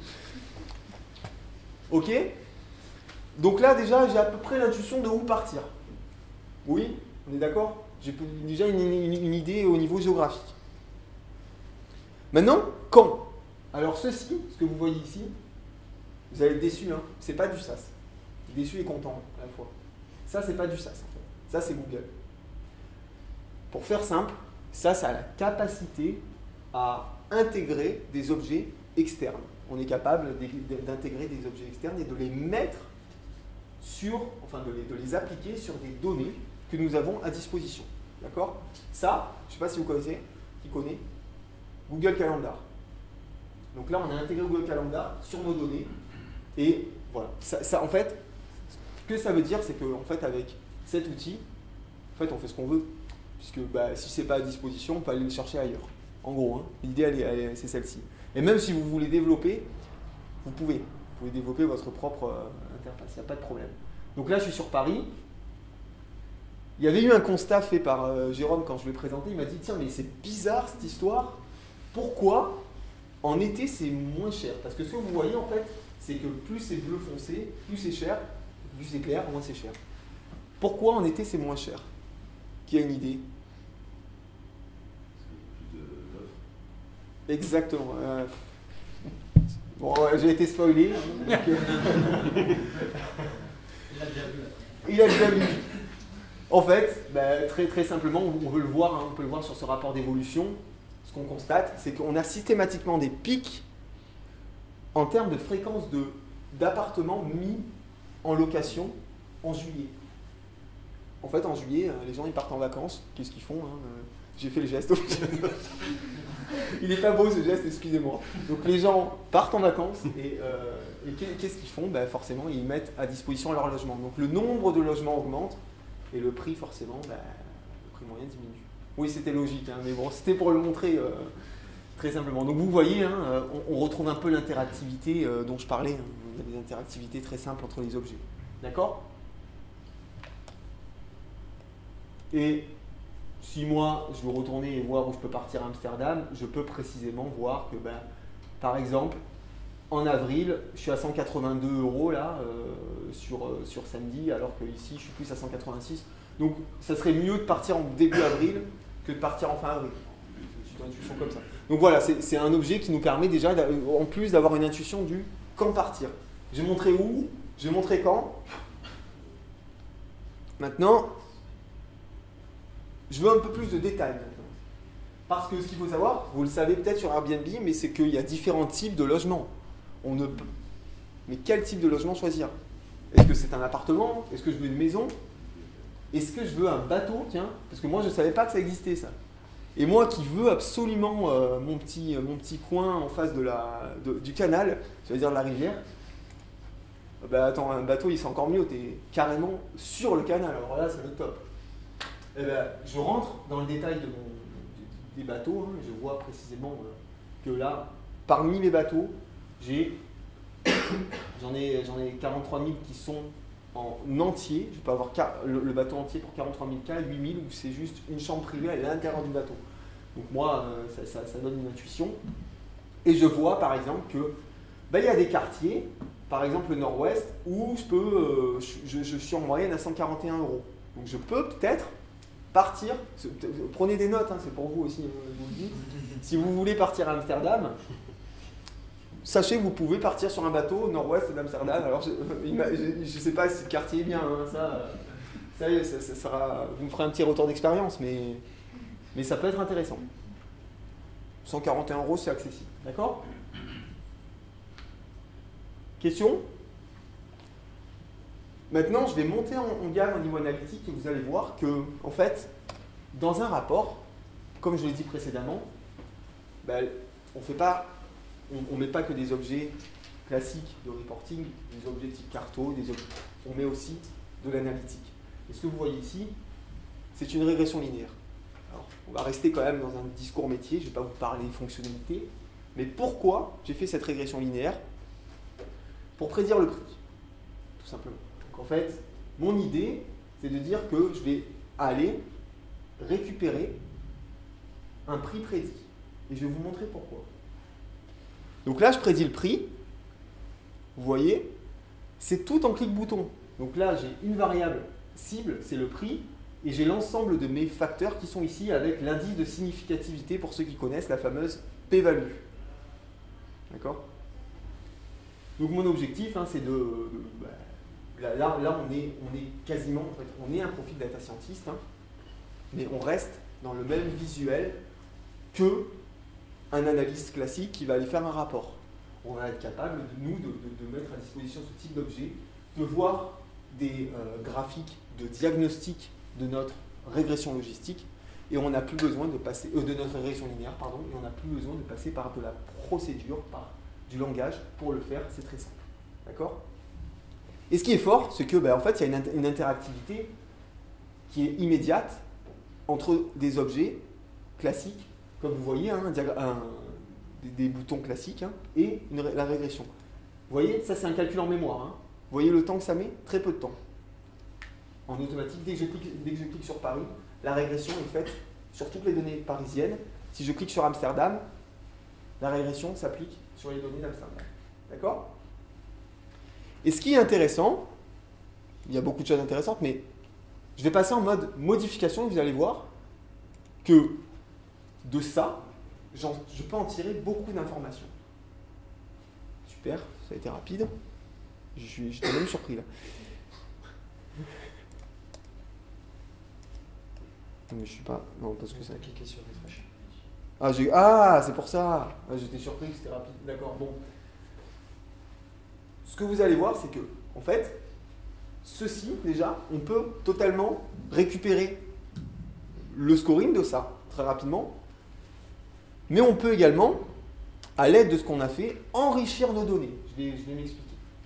Ok? Donc là, déjà, j'ai à peu près l'intuition de où partir. Oui? On est d'accord? J'ai déjà une, une, une idée au niveau géographique. Maintenant, quand? Alors ceci, ce que vous voyez ici, vous allez être déçu, hein, c'est pas du SaaS. Déçu et content à la fois. Ça, c'est pas du SaaS en fait. Ça, c'est Google. Pour faire simple, ça, ça a la capacité à intégrer des objets externes. On est capable d'intégrer des objets externes et de les mettre sur, enfin de les, de les appliquer sur des données que nous avons à disposition. D'accord? Ça, je ne sais pas si vous connaissez, qui connaît? Google Calendar. Donc là, on a intégré Google Calendar sur nos données. Et voilà. Ça, ça, en fait, ce que ça veut dire, c'est qu'en fait, avec cet outil, en fait, on fait ce qu'on veut. Puisque bah, si ce n'est pas à disposition, on peut aller le chercher ailleurs. En gros, hein, l'idée, elle, elle, c'est celle-ci. Et même si vous voulez développer, vous pouvez. Vous pouvez développer votre propre euh, interface, il n'y a pas de problème. Donc là, je suis sur Paris. Il y avait eu un constat fait par euh, Jérôme quand je l'ai présenté. Il m'a dit, tiens, mais c'est bizarre cette histoire. Pourquoi en été, c'est moins cher? Parce que ce que vous voyez, en fait, c'est que plus c'est bleu foncé, plus c'est cher. Plus c'est clair, moins c'est cher. Pourquoi en été, c'est moins cher? Qui a une idée? Exactement. Euh, bon, ouais, j'ai été spoilé. Donc, euh, Il a déjà vu. il a déjà vu. En fait, bah, très, très simplement, on veut le voir, hein, on peut le voir sur ce rapport d'évolution. Ce qu'on constate, c'est qu'on a systématiquement des pics en termes de fréquence de, d'appartements mis en location en juillet. En fait, en juillet, les gens ils partent en vacances. Qu'est-ce qu'ils font, hein? J'ai fait le geste. Il n'est pas beau ce geste, excusez-moi. Donc les gens partent en vacances et, euh, et qu'est-ce qu'ils font? Ben, forcément, ils mettent à disposition leur logement. Donc le nombre de logements augmente et le prix, forcément, ben, le prix moyen diminue. Oui, c'était logique, hein, mais bon, c'était pour le montrer euh, très simplement. Donc vous voyez, hein, on, on retrouve un peu l'interactivité euh, dont je parlais. Hein. Il y a des interactivités très simples entre les objets. D'accord? Et si moi, je veux retourner et voir où je peux partir à Amsterdam, je peux précisément voir que, ben, par exemple, en avril, je suis à cent quatre-vingt-deux euros là, euh, sur, euh, sur samedi, alors que ici, je suis plus à cent quatre-vingt-six. Donc, ça serait mieux de partir en début avril que de partir en fin avril. C'est une intuition comme ça. Donc voilà, c'est un objet qui nous permet déjà, en plus, d'avoir une intuition du quand partir. J'ai montré où, j'ai montré quand. Maintenant, je veux un peu plus de détails maintenant. Parce que ce qu'il faut savoir, vous le savez peut-être sur Airbnb, mais c'est qu'il y a différents types de logements. On ne peut... Mais quel type de logement choisir? Est-ce que c'est un appartement? Est-ce que je veux une maison? Est-ce que je veux un bateau? Tiens, parce que moi je ne savais pas que ça existait ça. Et moi qui veux absolument euh, mon, petit, mon petit coin en face de la, de, du canal, ça veut dire de la rivière, bah attends, un bateau il c'est encore mieux, tu es carrément sur le canal, alors là c'est le top. Eh ben, je rentre dans le détail de mon, des bateaux, hein, et je vois précisément euh, que là, parmi mes bateaux, j'ai j'en ai, j'en ai quarante-trois mille qui sont en entier. Je peux avoir le, le bateau entier pour quarante-trois mille K, huit mille où c'est juste une chambre privée à l'intérieur du bateau. Donc moi, euh, ça, ça, ça donne une intuition. Et je vois par exemple que ben, il y a des quartiers, par exemple le nord-ouest, où je, peux, euh, je, je suis en moyenne à cent quarante et un euros. Donc je peux peut-être partir, prenez des notes, hein, c'est pour vous aussi, je vous le dis. Si vous voulez partir à Amsterdam, sachez que vous pouvez partir sur un bateau au nord-ouest d'Amsterdam. Alors, je ne sais pas si le quartier est bien, hein, ça, ça, ça, ça sera, vous me ferez un petit retour d'expérience, mais, mais ça peut être intéressant. cent quarante et un euros, c'est accessible. D'accord? Question? Maintenant, je vais monter en, en gamme au niveau analytique et vous allez voir que, en fait, dans un rapport, comme je l'ai dit précédemment, ben, on fait pas, on ne met pas que des objets classiques de reporting, des objets type carto, des objets, on met aussi de l'analytique. Et ce que vous voyez ici, c'est une régression linéaire. Alors, on va rester quand même dans un discours métier, je ne vais pas vous parler des fonctionnalités, mais pourquoi j'ai fait cette régression linéaire? Pour prédire le prix, tout simplement. Donc en fait, mon idée, c'est de dire que je vais aller récupérer un prix prédit. Et je vais vous montrer pourquoi. Donc là, je prédis le prix. Vous voyez, c'est tout en clic-bouton. Donc là, j'ai une variable cible, c'est le prix, et j'ai l'ensemble de mes facteurs qui sont ici avec l'indice de significativité, pour ceux qui connaissent, la fameuse p-value. D'accord? Donc mon objectif, hein, c'est de... de bah, là, là, là on, est, on est quasiment... En fait, on est un profil data scientist, hein, mais on reste dans le même visuel que un analyste classique qui va aller faire un rapport. On va être capable, de, nous, de, de, de mettre à disposition ce type d'objet, de voir des euh, graphiques de diagnostic de notre régression logistique et on n'a plus besoin de passer euh, de notre régression linéaire, pardon, et on n'a plus besoin de passer par de la procédure, par du langage pour le faire, c'est très simple. D'accord? Et ce qui est fort, c'est que ben, en fait, il y a une, une interactivité qui est immédiate entre des objets classiques, comme vous voyez, hein, un, un, des, des boutons classiques, hein, et une, la régression. Vous voyez, ça c'est un calcul en mémoire. Hein. Vous voyez le temps que ça met? Très peu de temps. En automatique, dès que je clique, dès que je clique sur Paris, la régression est faite sur toutes les données parisiennes. Si je clique sur Amsterdam, la régression s'applique sur les données d'Amsterdam. D'accord? Et ce qui est intéressant, il y a beaucoup de choses intéressantes, mais je vais passer en mode modification et vous allez voir que de ça, je peux en tirer beaucoup d'informations. Super, ça a été rapide. Je suis, j'étais même surpris là. Mais je suis pas. Non, parce que ça. Cliquer sur refresh. Ah, j'ai... ah c'est pour ça. Ah, j'étais surpris que c'était rapide. D'accord, bon. Ce que vous allez voir, c'est que, en fait, ceci, déjà, on peut totalement récupérer le scoring de ça, très rapidement. Mais on peut également, à l'aide de ce qu'on a fait, enrichir nos données. Je vais, je vais m'expliquer.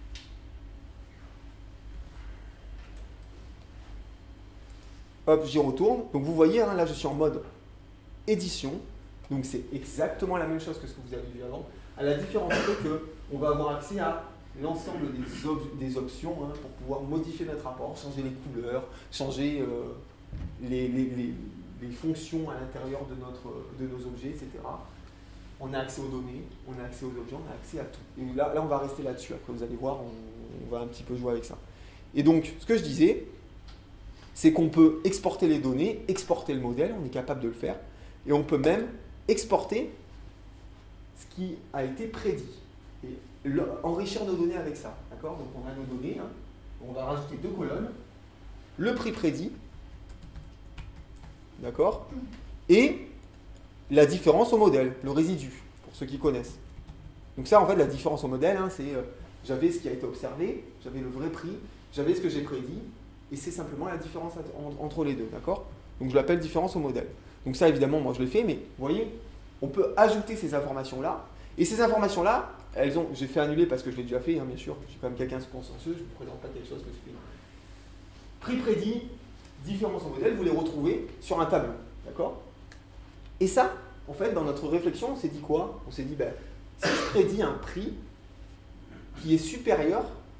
Hop, j'y retourne. Donc vous voyez, hein, là je suis en mode édition. Donc c'est exactement la même chose que ce que vous avez vu avant. À la différence c'est qu'on va avoir accès à l'ensemble des, op des options hein, pour pouvoir modifier notre rapport, changer les couleurs, changer euh, les, les, les, les fonctions à l'intérieur de, notre, de nos objets, et cetera. On a accès aux données, on a accès aux objets, on a accès à tout. Et là, là on va rester là-dessus. Après vous allez voir, on, on va un petit peu jouer avec ça. Et donc, ce que je disais, c'est qu'on peut exporter les données, exporter le modèle, on est capable de le faire, et on peut même exporter ce qui a été prédit, et le, enrichir nos données avec ça. D'accord? Donc on a nos données, hein, on va rajouter deux colonnes, le prix prédit, d'accord, et la différence au modèle, le résidu, pour ceux qui connaissent. Donc ça, en fait, la différence au modèle, hein, c'est euh, j'avais ce qui a été observé, j'avais le vrai prix, j'avais ce que j'ai prédit, et c'est simplement la différence entre les deux, d'accord? Donc je l'appelle différence au modèle. Donc ça, évidemment, moi je l'ai fait, mais vous voyez, on peut ajouter ces informations-là, et ces informations-là, elles ont, j'ai fait annuler parce que je l'ai déjà fait, hein, bien sûr, je suis quand même quelqu'un de consciencieux, je ne vous présente pas quelque chose que je fais. Prix prédit, différence au modèle, vous les retrouvez sur un tableau, d'accord? Et ça, en fait, dans notre réflexion, on s'est dit quoi? On s'est dit, ben, si je prédis un prix qui est supérieur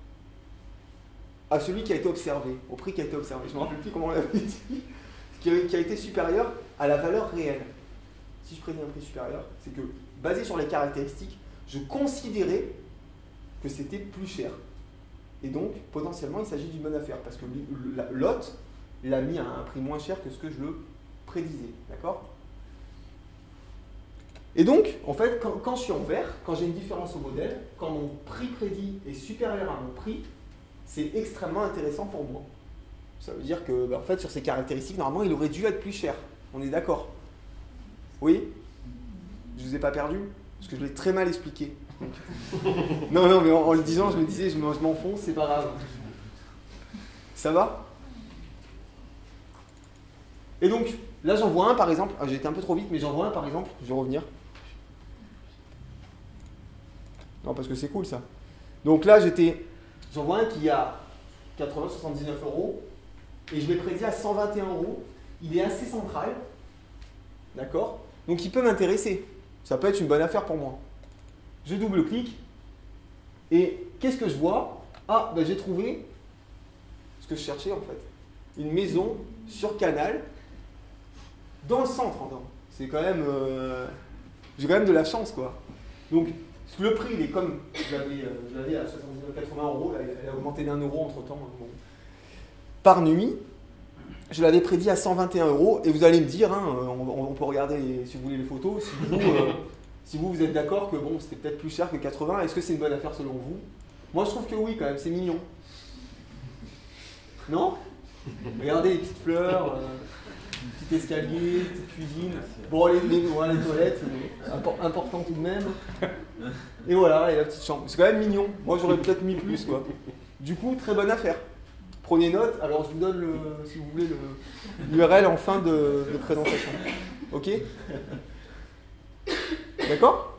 à celui qui a été observé, au prix qui a été observé. Je ne me rappelle plus comment on l'avait dit, qui a, qui a été supérieur à la valeur réelle. Si je prédis un prix supérieur, c'est que, basé sur les caractéristiques, je considérais que c'était plus cher. Et donc, potentiellement, il s'agit d'une bonne affaire, parce que l'hôte l'a mis à un prix moins cher que ce que je le prédisais. D'accord? Et donc, en fait, quand, quand je suis en vert, quand j'ai une différence au modèle, quand mon prix prédit est supérieur à mon prix, c'est extrêmement intéressant pour moi. Ça veut dire que, bah, en fait, sur ces caractéristiques, normalement, il aurait dû être plus cher. On est d'accord? Oui? Je ne vous ai pas perdu? Parce que je l'ai très mal expliqué. non, non, mais en, en le disant, je me disais, je m'enfonce, c'est pas grave. Ça va? Et donc, là, j'en vois un, par exemple. Ah, j'ai été un peu trop vite, mais j'en vois un, par exemple. Je vais revenir. Non, parce que c'est cool, ça. Donc là, j'étais... J'en vois un qui a quatre-vingts soixante-dix-neuf euros et je l'ai prédit à cent vingt et un euros. Il est assez central, d'accord? Donc il peut m'intéresser. Ça peut être une bonne affaire pour moi. Je double-clique et qu'est-ce que je vois? Ah, ben j'ai trouvé ce que je cherchais en fait. Une maison sur Canal dans le centre. C'est quand même... Euh, j'ai quand même de la chance, quoi. Donc... Le prix, il est comme, je l'avais à soixante-dix-neuf quatre-vingts euros, là, il a augmenté d'un euro entre temps. Bon. Par nuit, je l'avais prédit à cent vingt et un euros, et vous allez me dire, hein, on, on peut regarder les, si vous voulez les photos, si vous, euh, si vous, vous êtes d'accord que bon, c'était peut-être plus cher que quatre-vingts, est-ce que c'est une bonne affaire selon vous? Moi je trouve que oui quand même, c'est mignon. Non? Regardez les petites fleurs. Euh, Petit escalier, petite cuisine. Bon, les, les, voilà, les toilettes, impor important tout de même. Et voilà, et la petite chambre. C'est quand même mignon. Moi, j'aurais peut-être mis plus, quoi. Du coup, très bonne affaire. Prenez note, alors je vous donne, le, si vous voulez, l'U R L en fin de, de présentation. Ok? D'accord?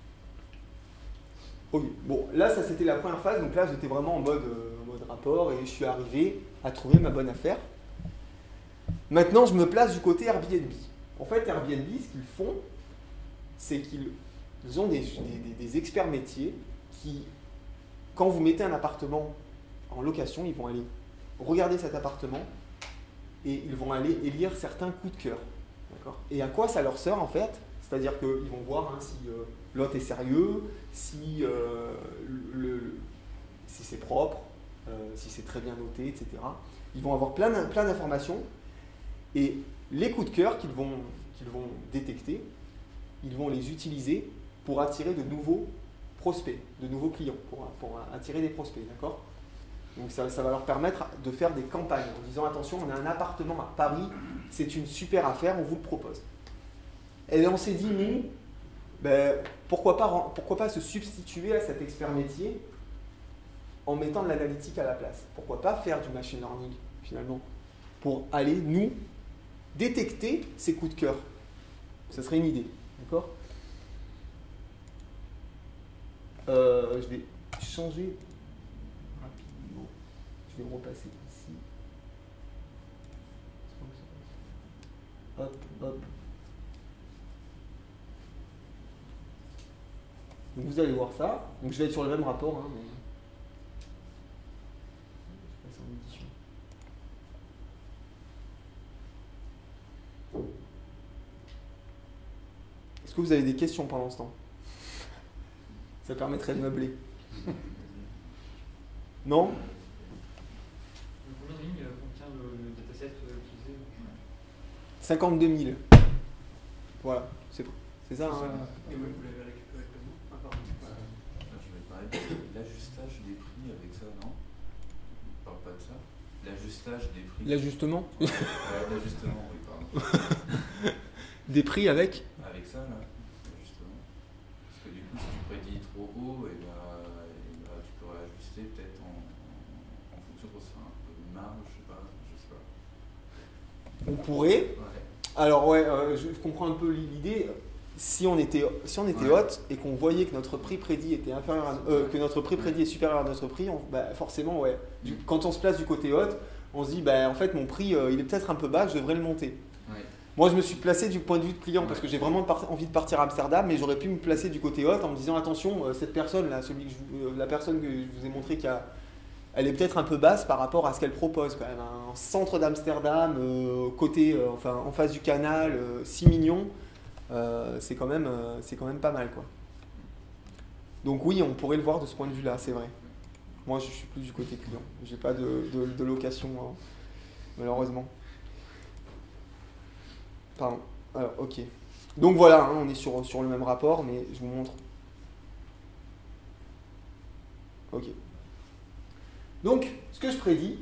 Ok. Bon, là, ça c'était la première phase, donc là j'étais vraiment en mode, euh, en mode rapport et je suis arrivé à trouver ma bonne affaire. Maintenant, je me place du côté Airbnb. En fait, Airbnb, ce qu'ils font, c'est qu'ils ont des, des, des experts métiers qui, quand vous mettez un appartement en location, ils vont aller regarder cet appartement et ils vont aller élire certains coups de cœur. Et à quoi ça leur sert en fait? C'est-à-dire qu'ils vont voir hein, si euh, l'hôte est sérieux, si, euh, le, le, si c'est propre, euh, si c'est très bien noté, et cetera. Ils vont avoir plein, plein d'informations et les coups de cœur qu'ils vont, qu'ils vont détecter, ils vont les utiliser pour attirer de nouveaux prospects, de nouveaux clients, pour, pour attirer des prospects, d'accord? Donc ça, ça va leur permettre de faire des campagnes en disant attention, on a un appartement à Paris, c'est une super affaire, on vous le propose. Et on s'est dit, nous, ben, pourquoi pas, pourquoi pas se substituer à cet expert métier en mettant de l'analytique à la place? Pourquoi pas faire du machine learning finalement pour aller, nous, détecter ces coups de cœur? Ça serait une idée, d'accord? euh, Je vais changer rapidement. Je vais repasser ici. Hop, hop. Donc vous allez voir ça. Donc je vais être sur le même rapport. Hein, mais... je passe en édition. Est-ce que vous avez des questions pendant ce temps? Ça permettrait de meubler. Non? Combien de lignes contient le dataset utilisé? cinquante-deux mille. Voilà, c'est ça. Hein. Et vous l'avez récupéré comment? Ah, pardon. Je vais parler de l'ajustage des prix avec ça, non? On parle pas de ça? L'ajustage des prix. L'ajustement? Ouais, l'ajustement, oui, pardon. Des prix avec? Avec ça, là, l'ajustement. Parce que du coup, si tu prédis trop haut, et bah, et bah, tu pourrais ajuster peut-être en, en fonction de ça, un peu de marge, je sais pas, je sais pas. On pourrait. Ouais. Alors ouais, euh, je comprends un peu l'idée. Si on était, si on était Ouais. hôte et qu'on voyait que notre prix prédit était inférieur, à, euh, que notre prix prédit est supérieur à notre prix, on, bah, forcément ouais. Du, quand on se place du côté hôte, on se dit bah en fait mon prix euh, il est peut-être un peu bas, je devrais le monter. Ouais. Moi je me suis placé du point de vue de client parce Ouais. que j'ai vraiment par- envie de partir à Amsterdam, mais j'aurais pu me placer du côté hôte en me disant attention euh, cette personne là, celui que je vous- euh, la personne que je vous ai montré qui a elle est peut-être un peu basse par rapport à ce qu'elle propose quand même. Un centre d'Amsterdam, euh, côté, euh, enfin en face du canal, euh, six millions, euh, c'est quand même, euh, c'est quand même pas mal quoi. Donc oui, on pourrait le voir de ce point de vue-là, c'est vrai. Moi, je suis plus du côté client. J'ai pas de, de, de location hein, malheureusement. Pardon. Alors, ok. Donc voilà, hein, on est sur, sur le même rapport, mais je vous montre. Ok. Donc, ce que je prédis,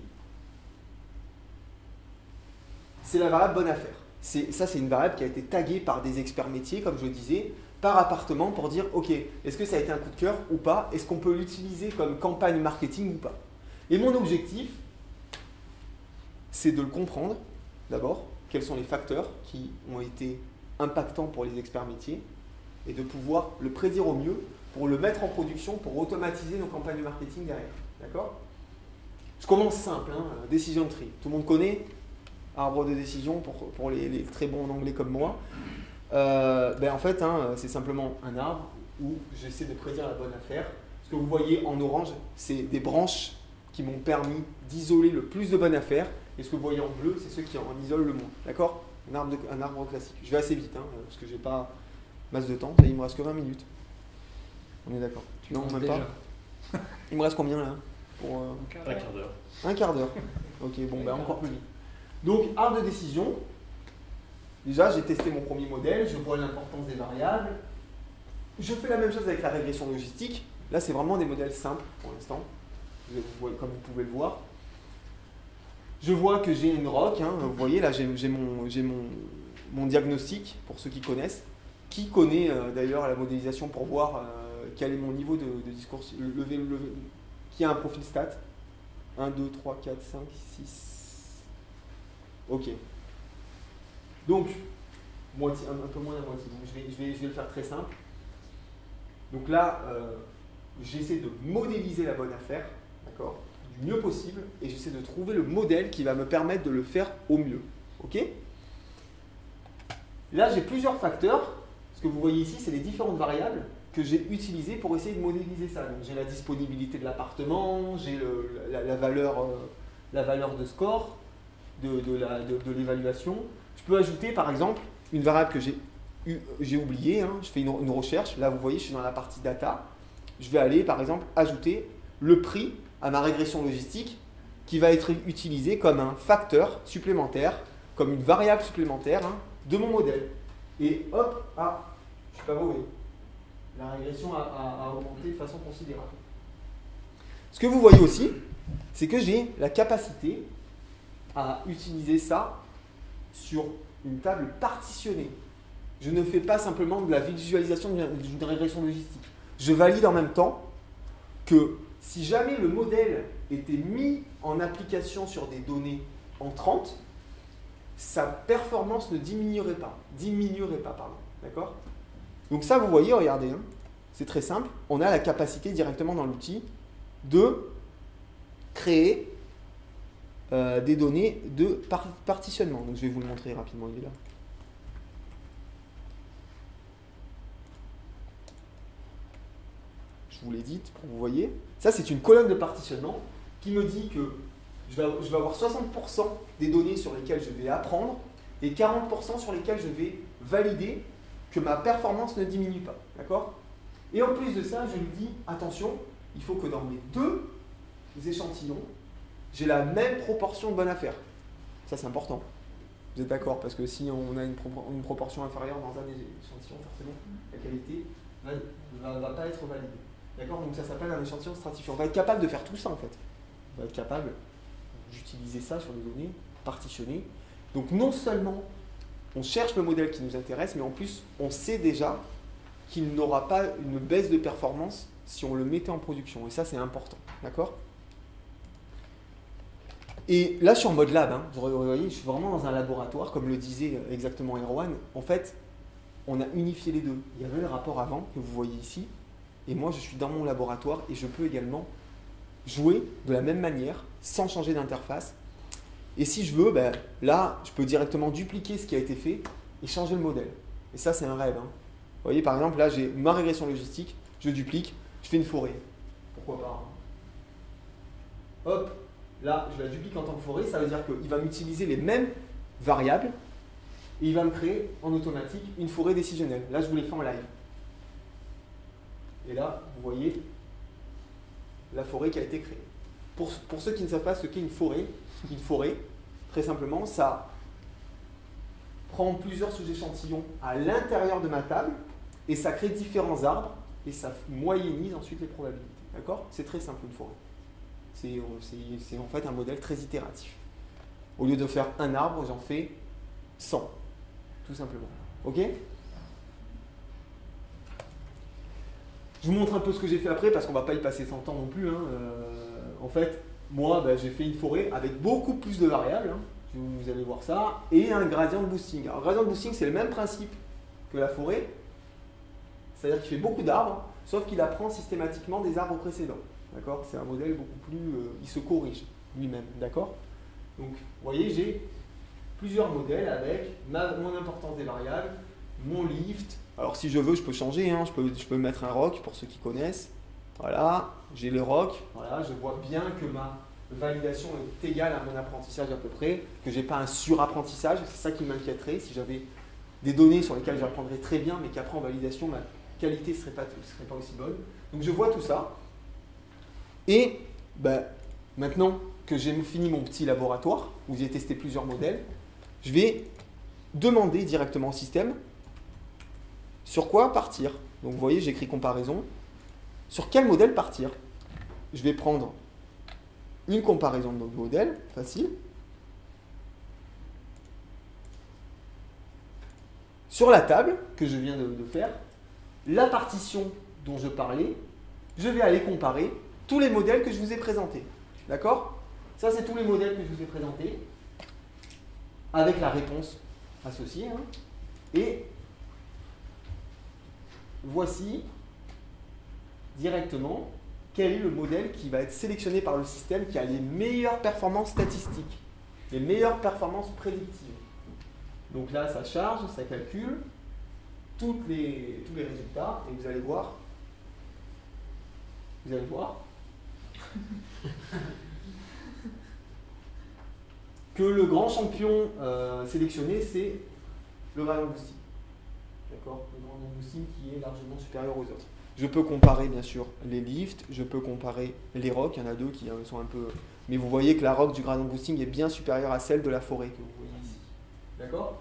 c'est la variable bonne affaire. C'est, ça, c'est une variable qui a été taguée par des experts métiers, comme je le disais, par appartement pour dire, ok, est-ce que ça a été un coup de cœur ou pas? Est-ce qu'on peut l'utiliser comme campagne marketing ou pas? Et mon objectif, c'est de le comprendre, d'abord, quels sont les facteurs qui ont été impactants pour les experts métiers, et de pouvoir le prédire au mieux pour le mettre en production, pour automatiser nos campagnes de marketing derrière. D'accord? Je commence simple, hein, décision de tri. Tout le monde connaît arbre de décision pour, pour les, les très bons en anglais comme moi. Euh, ben en fait, hein, c'est simplement un arbre où j'essaie de prédire la bonne affaire. Ce que vous voyez en orange, c'est des branches qui m'ont permis d'isoler le plus de bonnes affaires. Et ce que vous voyez en bleu, c'est ceux qui en isolent le moins. D'accord? un, arbre de, un arbre classique. Je vais assez vite, hein, parce que j'ai pas masse de temps. Là, il me reste que vingt minutes. On est d'accord? Non, même déjà. pas. Il me reste combien là pour, euh, Un quart d'heure. Un quart d'heure. Ok, bon, ben encore plus vite. Donc, arbre de décision. Déjà, j'ai testé mon premier modèle, je vois l'importance des variables. Je fais la même chose avec la régression logistique. Là, c'est vraiment des modèles simples pour l'instant, comme vous pouvez le voir. Je vois que j'ai une roque. Hein, vous voyez, là, j'ai, j'ai, mon, j'ai mon, mon diagnostic, pour ceux qui connaissent. Qui connaît euh, d'ailleurs la modélisation pour voir euh, quel est mon niveau de, de discours, le, le, le, qui a un profil stat? un, deux, trois, quatre, cinq, six. Ok. Donc, moitié, un, un peu moins de la moitié. Donc, je vais, je, vais, je vais le faire très simple. Donc là, euh, j'essaie de modéliser la bonne affaire, d'accord, du mieux possible, et j'essaie de trouver le modèle qui va me permettre de le faire au mieux. Ok? Là, j'ai plusieurs facteurs. Ce que vous voyez ici, c'est les différentes variables que j'ai utilisées pour essayer de modéliser ça. Donc, j'ai la disponibilité de l'appartement, j'ai la, la, valeur, euh, la valeur de score, de, de, la, de, de l'évaluation. Je peux ajouter, par exemple, une variable que j'ai j'ai oubliée. Hein. Je fais une, une recherche. Là, vous voyez, je suis dans la partie data. Je vais aller, par exemple, ajouter le prix à ma régression logistique qui va être utilisé comme un facteur supplémentaire, comme une variable supplémentaire hein, de mon modèle. Et hop, ah, je suis pas mauvais. La régression a, a, a augmenté de façon considérable. Ce que vous voyez aussi, c'est que j'ai la capacité à utiliser ça sur une table partitionnée. Je ne fais pas simplement de la visualisation d'une régression logistique. Je valide en même temps que si jamais le modèle était mis en application sur des données entrantes, sa performance ne diminuerait pas. Diminuerait pas, pardon. D'accord ? Donc ça, vous voyez, regardez, hein, c'est très simple. On a la capacité directement dans l'outil de créer euh, des données de par partitionnement. Donc je vais vous le montrer rapidement, il est là. Je vous l'ai dit, vous voyez. Ça, c'est une colonne de partitionnement qui me dit que je vais, je vais avoir soixante pour cent des données sur lesquelles je vais apprendre et quarante pour cent sur lesquelles je vais valider que ma performance ne diminue pas. D'accord ? Et en plus de ça, je lui dis, attention, il faut que dans mes deux échantillons, j'ai la même proportion de bonne affaire. Ça, c'est important. Vous êtes d'accord? Parce que si on a une, pro une proportion inférieure dans un échantillon, forcément, la qualité ne va, va, va pas être validée. D'accord? Donc ça s'appelle un échantillon stratifié. On va être capable de faire tout ça, en fait. On va être capable d'utiliser ça sur les données partitionnées. Donc non seulement on cherche le modèle qui nous intéresse, mais en plus, on sait déjà qu'il n'aura pas une baisse de performance si on le mettait en production. Et ça, c'est important. D'accord? Et là, je suis en mode lab. Hein. Vous voyez, je suis vraiment dans un laboratoire, comme le disait exactement Erwan. En fait, on a unifié les deux. Il y avait le rapport avant, que vous voyez ici. Et moi, je suis dans mon laboratoire et je peux également jouer de la même manière, sans changer d'interface. Et si je veux, ben, là, je peux directement dupliquer ce qui a été fait et changer le modèle. Et ça, c'est un rêve. Hein. Vous voyez, par exemple, là, j'ai ma régression logistique, je duplique, je fais une forêt. Pourquoi pas? Hein. Hop, là, je la duplique en tant que forêt, ça veut dire qu'il va m'utiliser les mêmes variables et il va me créer en automatique une forêt décisionnelle. Là, je vous l'ai fait en live. Et là, vous voyez la forêt qui a été créée. Pour, pour ceux qui ne savent pas ce qu'est une forêt, une forêt, très simplement, ça prend plusieurs sous-échantillons à l'intérieur de ma table et ça crée différents arbres et ça moyennise ensuite les probabilités. D'accord? C'est très simple une forêt. C'est en fait un modèle très itératif. Au lieu de faire un arbre, j'en fais cent, tout simplement. Ok? Je vous montre un peu ce que j'ai fait après parce qu'on ne va pas y passer cent ans non plus. Hein. Euh, en fait, moi, ben, j'ai fait une forêt avec beaucoup plus de variables. Hein. Vous allez voir ça. Et un gradient de boosting. Alors, gradient de boosting, c'est le même principe que la forêt. C'est-à-dire qu'il fait beaucoup d'arbres, sauf qu'il apprend systématiquement des arbres précédents. D'accord? C'est un modèle beaucoup plus... Euh, il se corrige lui-même. D'accord? Donc, vous voyez, j'ai plusieurs modèles avec ma, mon importance des variables, mon lift. Alors, si je veux, je peux changer. Hein. Je, peux, je peux mettre un rock pour ceux qui connaissent. Voilà, j'ai le rock. Voilà, je vois bien que ma validation est égale à mon apprentissage à peu près, que je n'ai pas un surapprentissage. C'est ça qui m'inquiéterait. Si j'avais des données sur lesquelles j'apprendrais très bien, mais qu'après en validation, ma qualité ne serait pas, serait pas aussi bonne. Donc, je vois tout ça. Et ben, maintenant que j'ai fini mon petit laboratoire, où j'ai testé plusieurs modèles, je vais demander directement au système sur quoi partir. Donc vous voyez, j'écris comparaison. Sur quel modèle partir? Je vais prendre une comparaison de notre modèle, facile. Sur la table que je viens de, de faire, la partition dont je parlais, je vais aller comparer tous les modèles que je vous ai présentés. D'accord? Ça, c'est tous les modèles que je vous ai présentés, avec la réponse associée. Hein. Et voici directement quel est le modèle qui va être sélectionné par le système qui a les meilleures performances statistiques, les meilleures performances prédictives. Donc là, ça charge, ça calcule toutes les, tous les résultats, et vous allez voir, vous allez voir que le grand champion euh, sélectionné, c'est le gradient boosting. D'accord? Le gradient boosting qui est largement supérieur aux autres. Je peux comparer bien sûr les lifts, je peux comparer les rocks, il y en a deux qui sont un peu... Mais vous voyez que la rock du gradient boosting est bien supérieure à celle de la forêt que vous voyez ici. D'accord?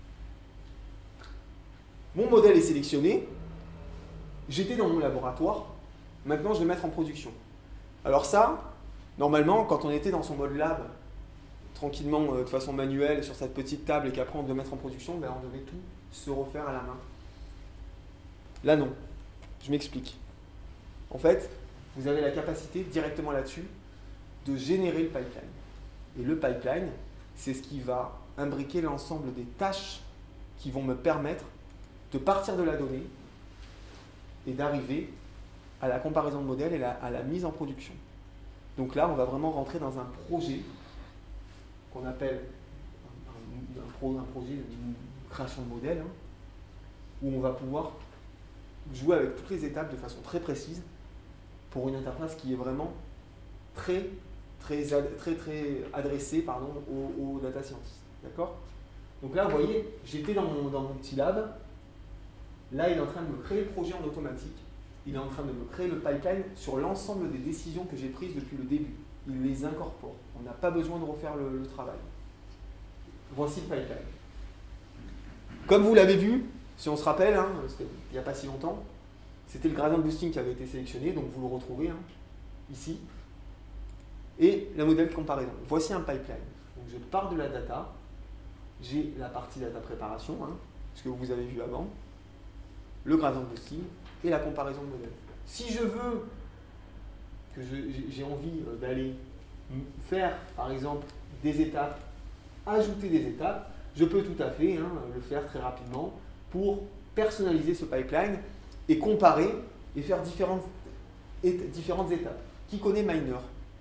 Mon modèle est sélectionné, j'étais dans mon laboratoire, maintenant je vais mettre en production. Alors ça, normalement, quand on était dans son mode lab, tranquillement, euh, de façon manuelle, sur cette petite table, et qu'après on devait mettre en production, ben, on devait tout se refaire à la main. Là non. Je m'explique. En fait, vous avez la capacité directement là-dessus de générer le pipeline. Et le pipeline, c'est ce qui va imbriquer l'ensemble des tâches qui vont me permettre de partir de la donnée et d'arriver à la comparaison de modèles et la, à la mise en production. Donc là, on va vraiment rentrer dans un projet qu'on appelle un, un, pro, un projet de création de modèle, hein, où on va pouvoir jouer avec toutes les étapes de façon très précise pour une interface qui est vraiment très, très, très, très adressée pardon, aux, aux data scientists. D'accord? Donc là, vous voyez, j'étais dans mon, dans mon petit lab. Là, il est en train de me créer le projet en automatique. Il est en train de me créer le pipeline sur l'ensemble des décisions que j'ai prises depuis le début. Il les incorpore. On n'a pas besoin de refaire le, le travail. Voici le pipeline. Comme vous l'avez vu, si on se rappelle, hein, il n'y a pas si longtemps, c'était le gradient boosting qui avait été sélectionné, donc vous le retrouvez hein, ici. Et la modèle de comparaison. Voici un pipeline. Donc je pars de la data, j'ai la partie data préparation, hein, ce que vous avez vu avant, le gradient boosting et la comparaison de modèles. Si je veux que j'ai envie d'aller faire, par exemple, des étapes, ajouter des étapes, je peux tout à fait hein, le faire très rapidement pour personnaliser ce pipeline et comparer et faire différentes, et, différentes étapes. Qui connaît Miner?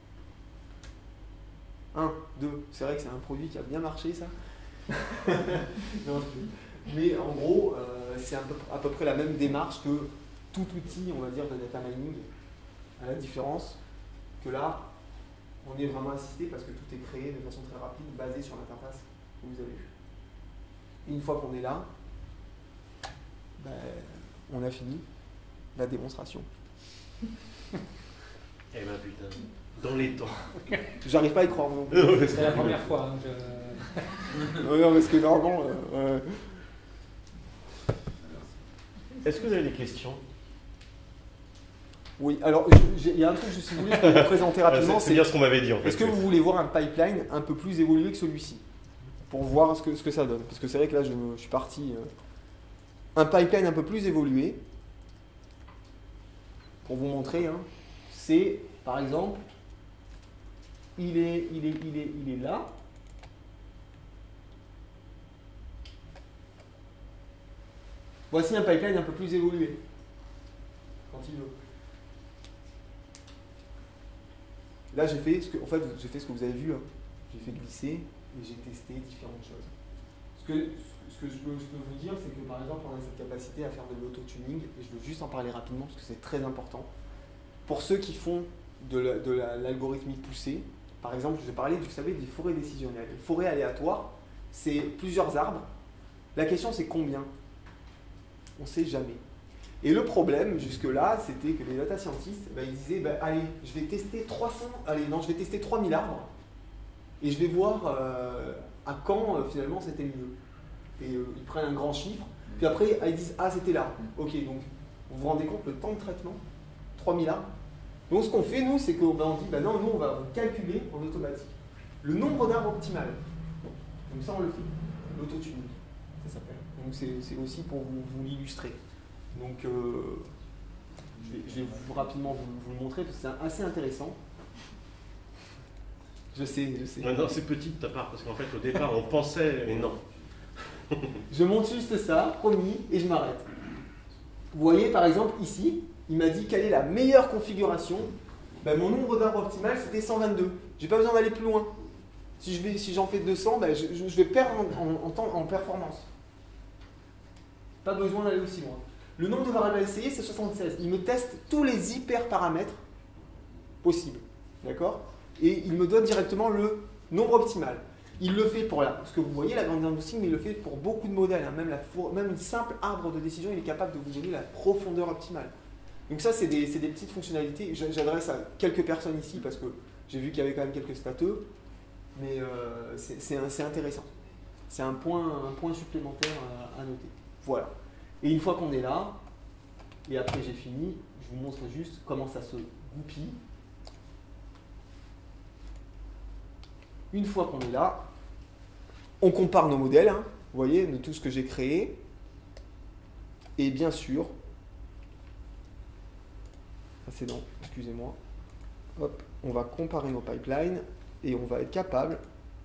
un, deux, c'est vrai que c'est un produit qui a bien marché ça. Non, mais en gros, euh, c'est à peu près la même démarche que tout outil, on va dire, de data mining, à la différence que là, on est vraiment assisté parce que tout est créé de façon très rapide, basé sur l'interface que vous avez vue. Une fois qu'on est là, ben, on a fini la démonstration. Eh ben putain, dans les temps. J'arrive pas à y croire non plus. C'est la première fois. Hein, je... non, non, parce que normalement... Euh, ouais. Est-ce que vous avez des questions? Oui, alors il y a un truc, si vous voulez, je peux vous présenter rapidement. C'est bien ce qu'on m'avait dit en fait. Est-ce que vous voulez voir un pipeline un peu plus évolué que celui-ci? Pour voir ce que, ce que ça donne. Parce que c'est vrai que là, je, je suis parti... Euh, un pipeline un peu plus évolué, pour vous montrer, hein, c'est, par exemple, il est, il, est, il, est, il est là. Voici un pipeline un peu plus évolué, quand il veut. Là, j'ai fait, ce que, en fait, j'ai fait ce que vous avez vu. Hein. J'ai fait glisser et j'ai testé différentes choses. Ce que, ce que je, peux, je peux vous dire, c'est que par exemple, on a cette capacité à faire de l'auto-tuning, et je veux juste en parler rapidement parce que c'est très important. Pour ceux qui font de l'algorithmie poussée, par exemple, je vais parler, vous savez, des forêts décisionnelles. Les forêts aléatoires, c'est plusieurs arbres. La question, c'est combien? On ne sait jamais. Et le problème, jusque-là, c'était que les data scientists, ben, ils disaient, ben, allez, je vais tester trois cents, allez, non, je vais tester trois mille arbres, et je vais voir euh, à quand, euh, finalement, c'était mieux. Et euh, ils prennent un grand chiffre, puis après, ils disent, ah, c'était là. Ok, donc, vous vous rendez compte, le temps de traitement, trois mille arbres. Donc, ce qu'on fait, nous, c'est qu'on ben, on dit, ben non, nous, on va calculer en automatique le nombre d'arbres optimal. Donc ça, on le fait, l'auto-tuning, ça s'appelle. Donc, c'est aussi pour vous, vous l'illustrer. Donc, euh, je, vais, je vais vous rapidement vous, vous le montrer parce que c'est assez intéressant. Je sais, je sais. Non, non, c'est petit de ta part, parce qu'en fait, au départ, on pensait, mais non. Je monte juste ça, promis, et je m'arrête. Vous voyez, par exemple, ici, il m'a dit quelle est la meilleure configuration. Ben, mon nombre d'arbres optimal, c'était cent vingt-deux. J'ai pas besoin d'aller plus loin. Si je vais, si j'en fais deux cents, ben, je, je vais perdre en, en, en, temps, en performance. Pas besoin d'aller aussi loin. Le nombre de variables à essayer, c'est soixante-seize. Il me teste tous les hyper paramètres possibles. D'accord? Et il me donne directement le nombre optimal. Il le fait pour la, parce que vous voyez la grande boosting, mais il le fait pour beaucoup de modèles. Hein. Même, la, même une simple arbre de décision, il est capable de vous donner la profondeur optimale. Donc ça, c'est des, des petites fonctionnalités. J'adresse à quelques personnes ici parce que j'ai vu qu'il y avait quand même quelques stateux, mais euh, c'est intéressant. C'est un point, un point supplémentaire à, à noter. Voilà. Et une fois qu'on est là, et après j'ai fini, je vous montre juste comment ça se goupille. Une fois qu'on est là, on compare nos modèles, hein, vous voyez, de tout ce que j'ai créé. Et bien sûr, précédent, excusez-moi, hop, on va comparer nos pipelines et on va être capable,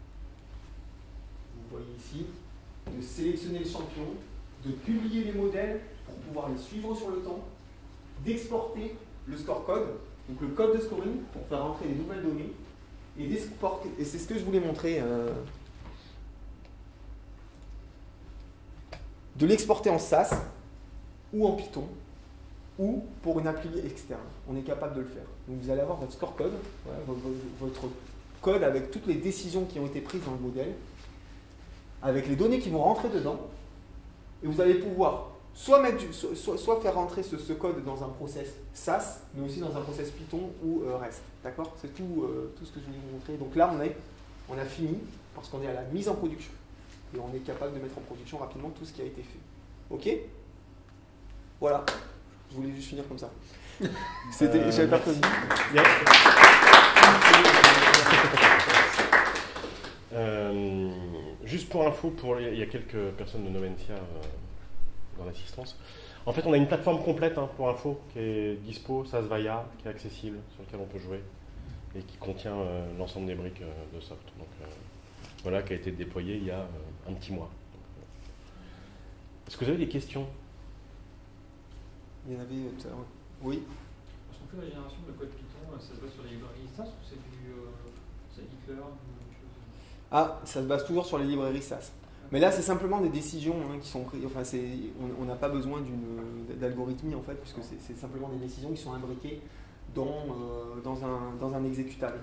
vous voyez ici, de sélectionner les champions, de publier les modèles pour pouvoir les suivre sur le temps, d'exporter le score code, donc le code de scoring pour faire rentrer des nouvelles données, et d'exporter, et c'est ce que je voulais montrer, euh, de l'exporter en SAS ou en Python ou pour une appli externe. On est capable de le faire. Donc vous allez avoir votre score code, voilà, votre code avec toutes les décisions qui ont été prises dans le modèle, avec les données qui vont rentrer dedans, et vous allez pouvoir soit, mettre du, soit, soit faire rentrer ce, ce code dans un process SAS, mais aussi dans un process Python ou euh, REST. D'accord? C'est tout, euh, tout ce que je voulais vous montrer. Donc là, on, est, on a fini parce qu'on est à la mise en production. Et on est capable de mettre en production rapidement tout ce qui a été fait. Ok? Voilà. Je voulais juste finir comme ça. C'était, euh, j'avais pas prévu. Euh, juste pour info, pour, il y a quelques personnes de Nomentia euh, dans l'assistance. En fait, on a une plateforme complète hein, pour info qui est dispo, SASVaya, qui est accessible, sur laquelle on peut jouer et qui contient euh, l'ensemble des briques euh, de soft. Donc euh, voilà, qui a été déployée il y a euh, un petit mois. Est-ce que vous avez des questions? Il y en avait tout à l'heure. Oui. Lorsqu'on fait la génération de code Python, ça se base sur les librairies SAS ou c'est du euh, Hitler ou chose... Ah, ça se base toujours sur les librairies SAS. Mais là, c'est simplement des décisions hein, qui sont prises. Enfin, on n'a pas besoin d'algorithmie en fait, puisque c'est simplement des décisions qui sont imbriquées dans, euh, dans, un, dans un exécutable.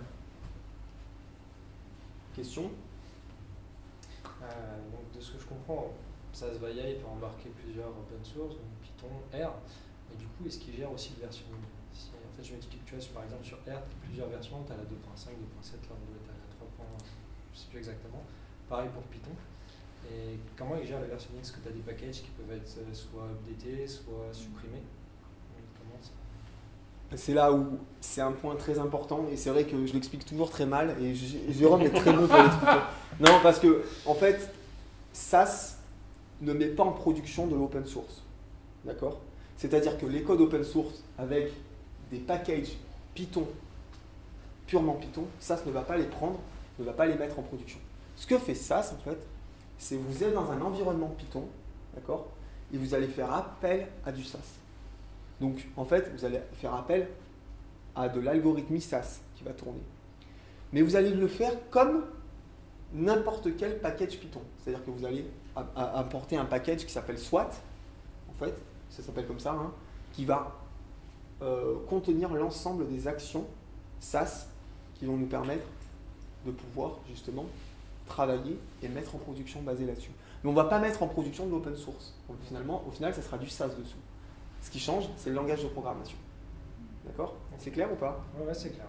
Question? euh, donc, de ce que je comprends, SASVaya il peut embarquer plusieurs open source, donc Python, R. Et du coup, est-ce qu'il gère aussi le versionning? Si, en fait, je m'explique, tu vois, par exemple sur R, tu as plusieurs versions, tu as la deux point cinq, deux point sept, là on doit être à la trois. Je ne sais plus exactement. Pareil pour Python. Et comment il gère le versionning? Est-ce que tu as des packages qui peuvent être soit updatés, soit supprimés? Comment ça... C'est là où c'est un point très important, et c'est vrai que je l'explique toujours très mal, et Jérôme est très bon pour l'expliquer. Non, parce que, en fait, SAS ne met pas en production de l'open source. D'accord? C'est-à-dire que les codes open source avec des packages Python, purement Python, SAS ne va pas les prendre, ne va pas les mettre en production. Ce que fait SAS, en fait, c'est vous êtes dans un environnement Python, d'accord? Et vous allez faire appel à du SAS. Donc, en fait, vous allez faire appel à de l'algorithmie SAS qui va tourner. Mais vous allez le faire comme n'importe quel package Python. C'est-à-dire que vous allez importer un package qui s'appelle SWAT, en fait, ça s'appelle comme ça, hein, qui va euh, contenir l'ensemble des actions SAS qui vont nous permettre de pouvoir justement travailler et mettre en production basé là-dessus. Mais on ne va pas mettre en production de l'open source. Donc finalement, au final, ça sera du SAS dessous. Ce qui change, c'est le langage de programmation. D'accord? C'est clair ou pas? Ouais, ouais c'est clair.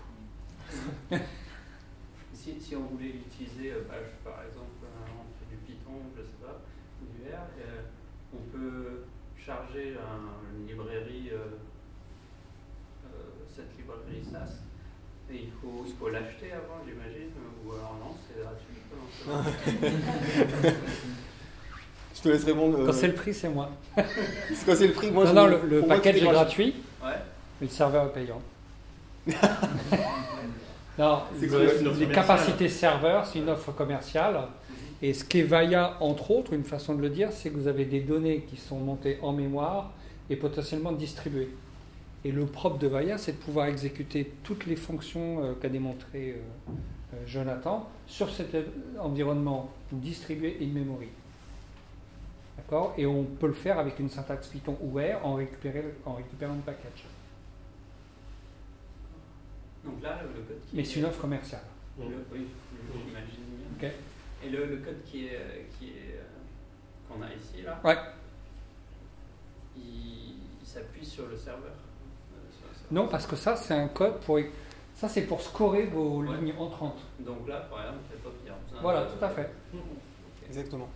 si, si on voulait l'utiliser, euh, bah, je, par exemple, euh, on fait du Python, je sais pas, ou du R, euh, on peut charger un, une librairie, euh, euh, cette librairie SAS. Et il faut, il faut l'acheter avant, j'imagine, ou alors non, c'est gratuit. Je te laisse répondre. Euh... Quand c'est le prix, c'est moi. Quand c'est le prix, moi non, je. Non, le, le package est gratuit, ouais. mais le serveur est payant. Non, C'est le- quoi, c'est une offre les commerciale capacités serveurs, c'est une offre commerciale. Et ce qu'est Vaia, entre autres, une façon de le dire, c'est que vous avez des données qui sont montées en mémoire et potentiellement distribuées. Et le propre de Vaia, c'est de pouvoir exécuter toutes les fonctions euh, qu'a démontré euh, euh, Jonathan sur cet euh, environnement distribué in-memory. D'accord ? Et on peut le faire avec une syntaxe Python where en, récupérer- en récupérant le package. Donc là, le code qui Mais est- c'est une offre commerciale. le- oui, j'imagine bien. Ok. Et le, le code qui est, euh, qui est, euh, qu'on a ici, là, Ouais. il, il s'appuie sur le serveur. euh, sur le serveur. Non, parce que ça, c'est un code pour. Ça, c'est pour scorer vos Ouais. lignes entrantes. Donc là, par exemple, il n'y a pas bien besoin Voilà, de- tout à fait. Ok. Exactement.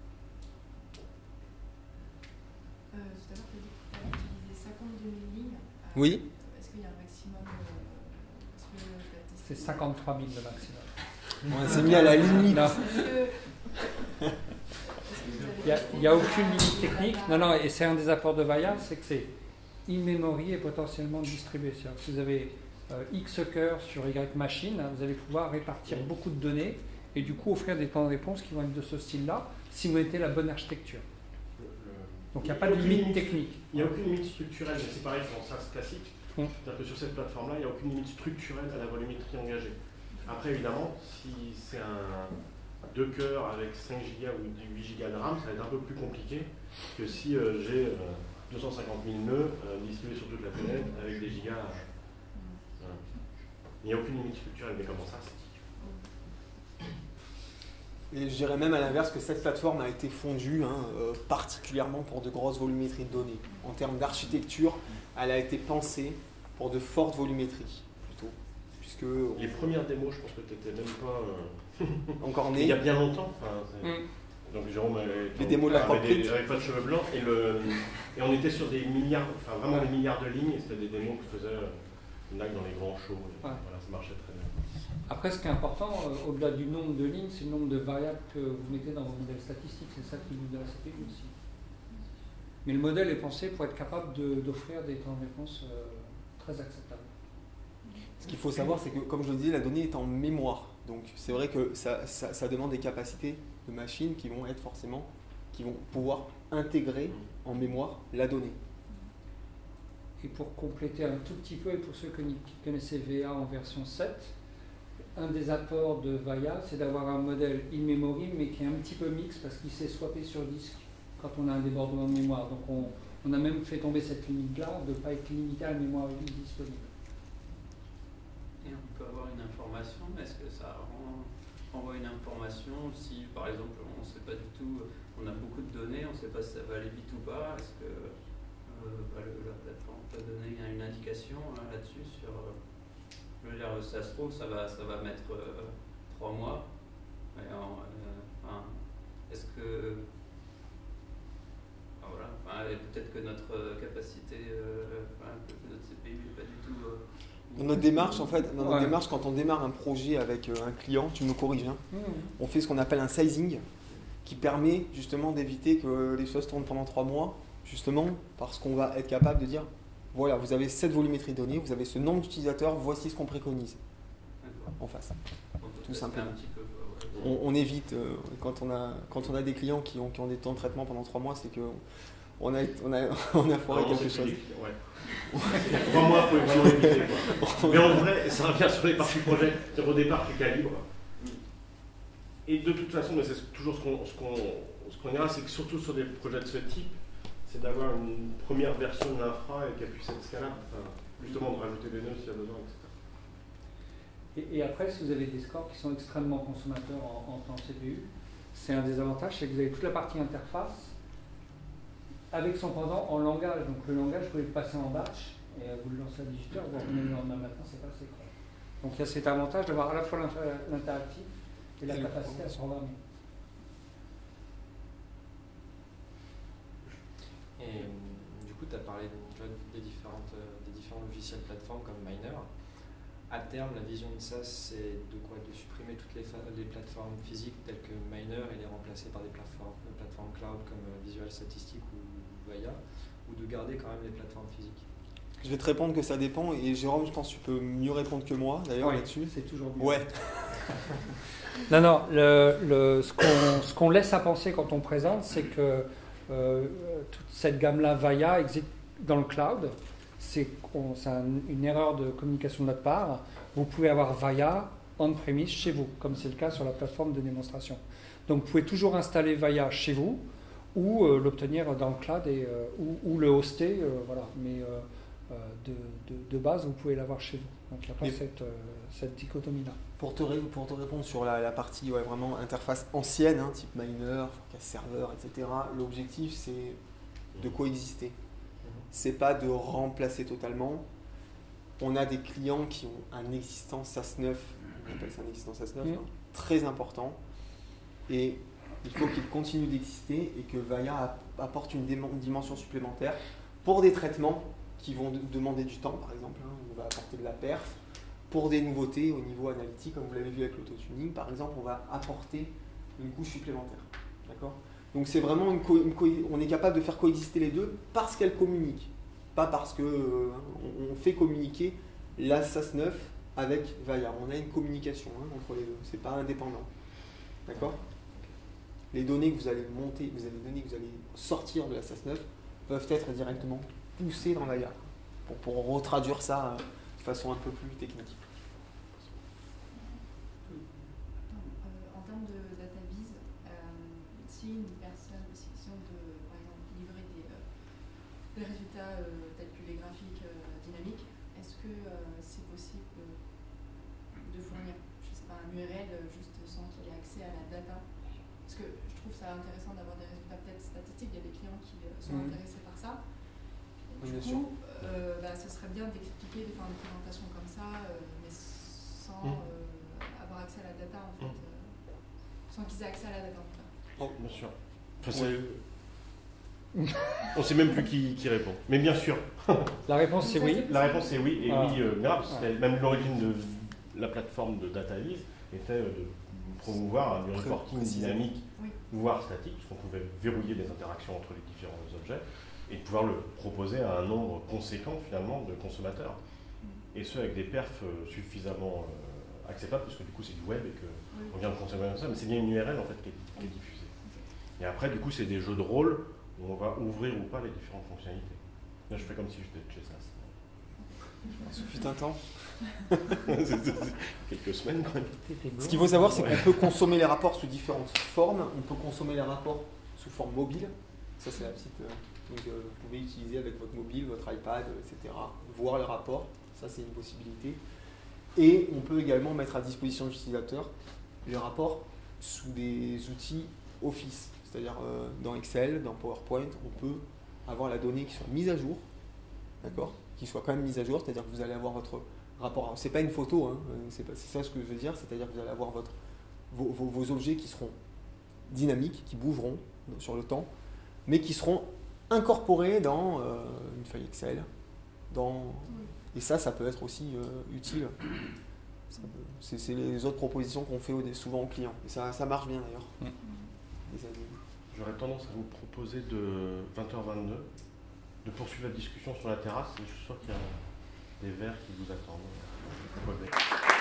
Euh, tout à l'heure, tu as dit que tu avais utilisé cinquante-deux mille lignes. Euh, Oui. Est-ce qu'il y a un maximum euh, Est-ce que tu as testé C'est cinquante-trois mille le maximum. On s'est mis à la limite. Non, Est-ce que- est-ce que vous avez il n'y a, testé il y a aucune limite technique. Non, non, et c'est un des apports de Vaia, c'est que c'est in-memory et potentiellement distribué. C'est-à-dire que si vous avez euh, X cœurs sur Y machine, vous allez pouvoir répartir beaucoup de données et du coup offrir des temps de réponse qui vont être de ce style-là si vous mettez la bonne architecture. Le- le- Donc il n'y a pas de aucune limite technique. Il n'y a aucune limite structurelle, mais c'est pareil c'est en SaaS classique. Hum. C'est-à-dire que sur cette plateforme-là, il n'y a aucune limite structurelle à la volumétrie engagée. Après, évidemment, si c'est un deux cœurs avec cinq gigas ou huit gigas de RAM, ça va être un peu plus compliqué que si euh, j'ai euh, deux cent cinquante mille nœuds euh, distribués sur toute la planète avec des gigas. euh, voilà. Il n'y a aucune limite structurelle, mais comment ça c'est... Et je dirais même à l'inverse que cette plateforme a été fondue hein, euh, particulièrement pour de grosses volumétries de données. En termes d'architecture, elle a été pensée pour de fortes volumétries, plutôt. Puisque on- Les premières démos, je pense que tu n'étais même pas... euh, encore Il y a né, bien longtemps. enfin, c'est- Mm. Donc Jérôme avait, Les démos de la avait, propre des- avait pas de cheveux blancs et, le, et on était sur des milliards, enfin vraiment des milliards de lignes et c'était des démos que faisaient euh, Nike dans les grands shows. Et Ouais. Voilà, ça marchait très bien. Après, ce qui est important, euh, au-delà du nombre de lignes, c'est le nombre de variables que vous mettez dans vos modèles statistiques. C'est ça qui vous donne la C P U aussi. Mais le modèle est pensé pour être capable de- d'offrir des temps de réponse euh, très acceptables. ce qu'il faut savoir, c'est que, comme je le disais, la donnée est en mémoire. Donc c'est vrai que ça, ça- ça demande des capacités de machines qui vont être forcément, qui vont pouvoir intégrer en mémoire la donnée. Et pour compléter un tout petit peu, et pour ceux qui connaissaient V A en version sept, un des apports de Vaia, c'est d'avoir un modèle in-memory, mais qui est un petit peu mix parce qu'il sait swapper sur disque quand on a un débordement de mémoire. Donc on, on a même fait tomber cette limite-là de ne pas être limité à la mémoire vive disponible. Et on peut avoir une information, mais est-ce que ça rend- renvoie une information si par exemple on ne sait pas du tout, on a beaucoup de données, on ne sait pas si ça va aller vite ou pas, est-ce que euh, bah, le- la plateforme peut donner une indication hein, là-dessus sur, euh, je veux dire, ça se trouve, ça va, ça va mettre euh, trois mois, et en, euh, enfin, est-ce que, enfin, voilà, enfin, et peut-être que notre euh, capacité, euh, enfin, que notre C P U n'est pas du tout... euh, Dans notre démarche, en fait, dans notre Ouais. démarche, quand on démarre un projet avec euh, un client, tu me corriges, hein, Mmh. on fait ce qu'on appelle un sizing qui permet justement d'éviter que les choses tournent pendant trois mois, justement parce qu'on va être capable de dire voilà, vous avez cette volumétrie de données, vous avez ce nombre d'utilisateurs, voici ce qu'on préconise D'accord. en face. On peut Tout tester simplement. un petit peu, quoi, ouais. On, on évite, euh, quand, on a, quand on a des clients qui ont, qui ont des temps de traitement pendant trois mois, c'est que on a, on a, on a foiré Vraiment, quelque c'est chose. public, ouais. Trois mois, il faut vraiment éviter. Quoi. Mais en vrai, ça revient sur les parties projet. C'est-à-dire au départ, tu calibres. Et de toute façon, mais c'est toujours ce qu'on ce qu'on ce qu'on ira, c'est que surtout sur des projets de ce type, c'est d'avoir une première version de l'infra et qu'elle puisse être scalable. Enfin, justement, de rajouter des nœuds s'il y a besoin, et cetera. Et, et après, si vous avez des scores qui sont extrêmement consommateurs en, en temps C P U, c'est un des avantages, c'est que vous avez toute la partie interface avec son pendant en langage. Donc le langage, vous pouvez le passer en batch et vous le lancez à dix-huit heures, vous revenez le lendemain matin, c'est pas assez quoi. Donc il y a cet avantage d'avoir à la fois l'inter- l'interactif et la Et le capacité à se programmer. Et euh, du coup, tu as parlé tu vois, des, différentes, euh, des différents logiciels plateformes comme Miner. À terme, la vision de ça, c'est de quoi? De supprimer toutes les, fa- les plateformes physiques telles que Miner et les remplacer par des plateformes, des plateformes cloud comme euh, Visual Statistic ou Vaia, ou de garder quand même les plateformes physiques? Je vais te répondre que ça dépend. Et Jérôme, je pense que tu peux mieux répondre que moi, d'ailleurs, Oui, là-dessus. c'est toujours mieux. Ouais. Non, non, le, le- ce qu'on ce qu'on laisse à penser quand on présente, c'est que euh, toute cette gamme-là, Vaia, existe dans le cloud. C'est qu'on- c'est un- une erreur de communication de notre part. Vous pouvez avoir Vaia on-premise chez vous, comme c'est le cas sur la plateforme de démonstration. Donc vous pouvez toujours installer Vaia chez vous ou euh, l'obtenir dans le cloud et, euh, ou, ou le hoster, euh, voilà. Mais euh, euh, de, de- de base, vous pouvez l'avoir chez vous. Donc il n'y a pas Mais- cette, euh, cette dichotomie-là. Pour te, ré- pour te répondre sur la, la partie ouais, vraiment interface ancienne, hein, type miner, forecast serveur, et cetera, l'objectif c'est de coexister. C'est pas de remplacer totalement. On a des clients qui ont un existant SaaS neuf, on appelle ça un existant SaaS neuf, Mm. hein, très important. Et il faut qu'il continue d'exister et que Vaia app- apporte une démo- dimension supplémentaire pour des traitements qui vont de- demander du temps, par exemple. Hein, on va apporter de la perf. Pour des nouveautés au niveau analytique, comme vous l'avez vu avec l'auto-tuning, par exemple, on va apporter une couche supplémentaire. D'accord ? Donc c'est vraiment une, co- une co- on est capable de faire coexister les deux parce qu'elles communiquent, pas parce que euh, on, on fait communiquer la SaaS neuf avec Vaia. On a une communication hein, entre les deux. C'est pas indépendant. D'accord ? Les données que vous allez monter, vous allez donner, que vous allez sortir de la SaaS neuf peuvent être directement poussées dans Vaia pour, pour retraduire ça euh, de façon un peu plus technique. Euh, en termes de data viz, euh, si une personne, si, si on veut par exemple livrer des, euh, des résultats euh, tels que les graphiques euh, dynamiques, est-ce que euh, c'est possible euh, de fournir, je sais pas, un U R L euh, juste sans qu'il ait accès à la data? Parce que je trouve ça intéressant d'avoir des résultats peut-être statistiques, il y a des clients qui euh, sont Mhm. intéressés par ça. Du Bien sûr. coup, euh, bah, ce serait bien d'expliquer, de faire une présentation comme ça, euh, mais sans Mhm. euh, avoir accès à la data en fait. Mhm. euh, sans qu'ils aient accès à la data en tout cas. Oh, bien sûr. Enfin, c'est- on sait même plus qui, qui répond. Mais bien sûr. La réponse, c'est Ça, oui. c'est- La réponse c'est oui, et Ah. oui, euh, grave, parce que Ouais. même l'origine de la plateforme de DataVis était euh, de promouvoir un Pré- reporting précisément. dynamique, Oui. voire statique, puisqu'on pouvait verrouiller les interactions entre les différents objets, et de pouvoir le proposer à un nombre conséquent finalement de consommateurs. Et ce avec des perfs euh, suffisamment euh, acceptables, parce que du coup c'est du web et qu'on Oui. vient de consommer comme ça, mais c'est bien une U R L en fait qui est, qui est diffusée. Et après du coup c'est des jeux de rôle où on va ouvrir ou pas les différentes fonctionnalités. Là je fais comme si j'étais de chez SAS. Ce fut un temps. C'est- c'est- c'est quelques semaines quand même. Ce qu'il faut savoir, c'est Ouais. qu'on peut consommer les rapports sous différentes formes. On peut consommer les rapports sous forme mobile. Ça, c'est la petite. euh, donc, euh, vous pouvez utiliser avec votre mobile, votre iPad, euh, et cetera. Voir les rapports. Ça, c'est une possibilité. Et on peut également mettre à disposition de l'utilisateur les rapports sous des outils Office. C'est-à-dire euh, dans Excel, dans PowerPoint, on peut avoir la donnée qui soit mise à jour. D'accord ? Qui soit quand même mise à jour, c'est-à-dire que vous allez avoir votre rapport. Alors, c'est pas une photo, hein, euh, c'est, pas, c'est ça ce que je veux dire, c'est-à-dire que vous allez avoir votre, vos, vos- vos objets qui seront dynamiques, qui bougeront sur le temps, mais qui seront incorporés dans euh, une feuille Excel. Dans... Et ça, ça peut être aussi euh, utile. Ça peut- C'est, c'est les autres propositions qu'on fait au- souvent aux clients. Et ça, ça marche bien d'ailleurs. Mm. Les amis. J'aurais tendance à vous proposer de vingt heures vingt-deux de poursuivre la discussion sur la terrasse. Et je suis sûr qu'il y a des verres qui vous attendent. Ouais.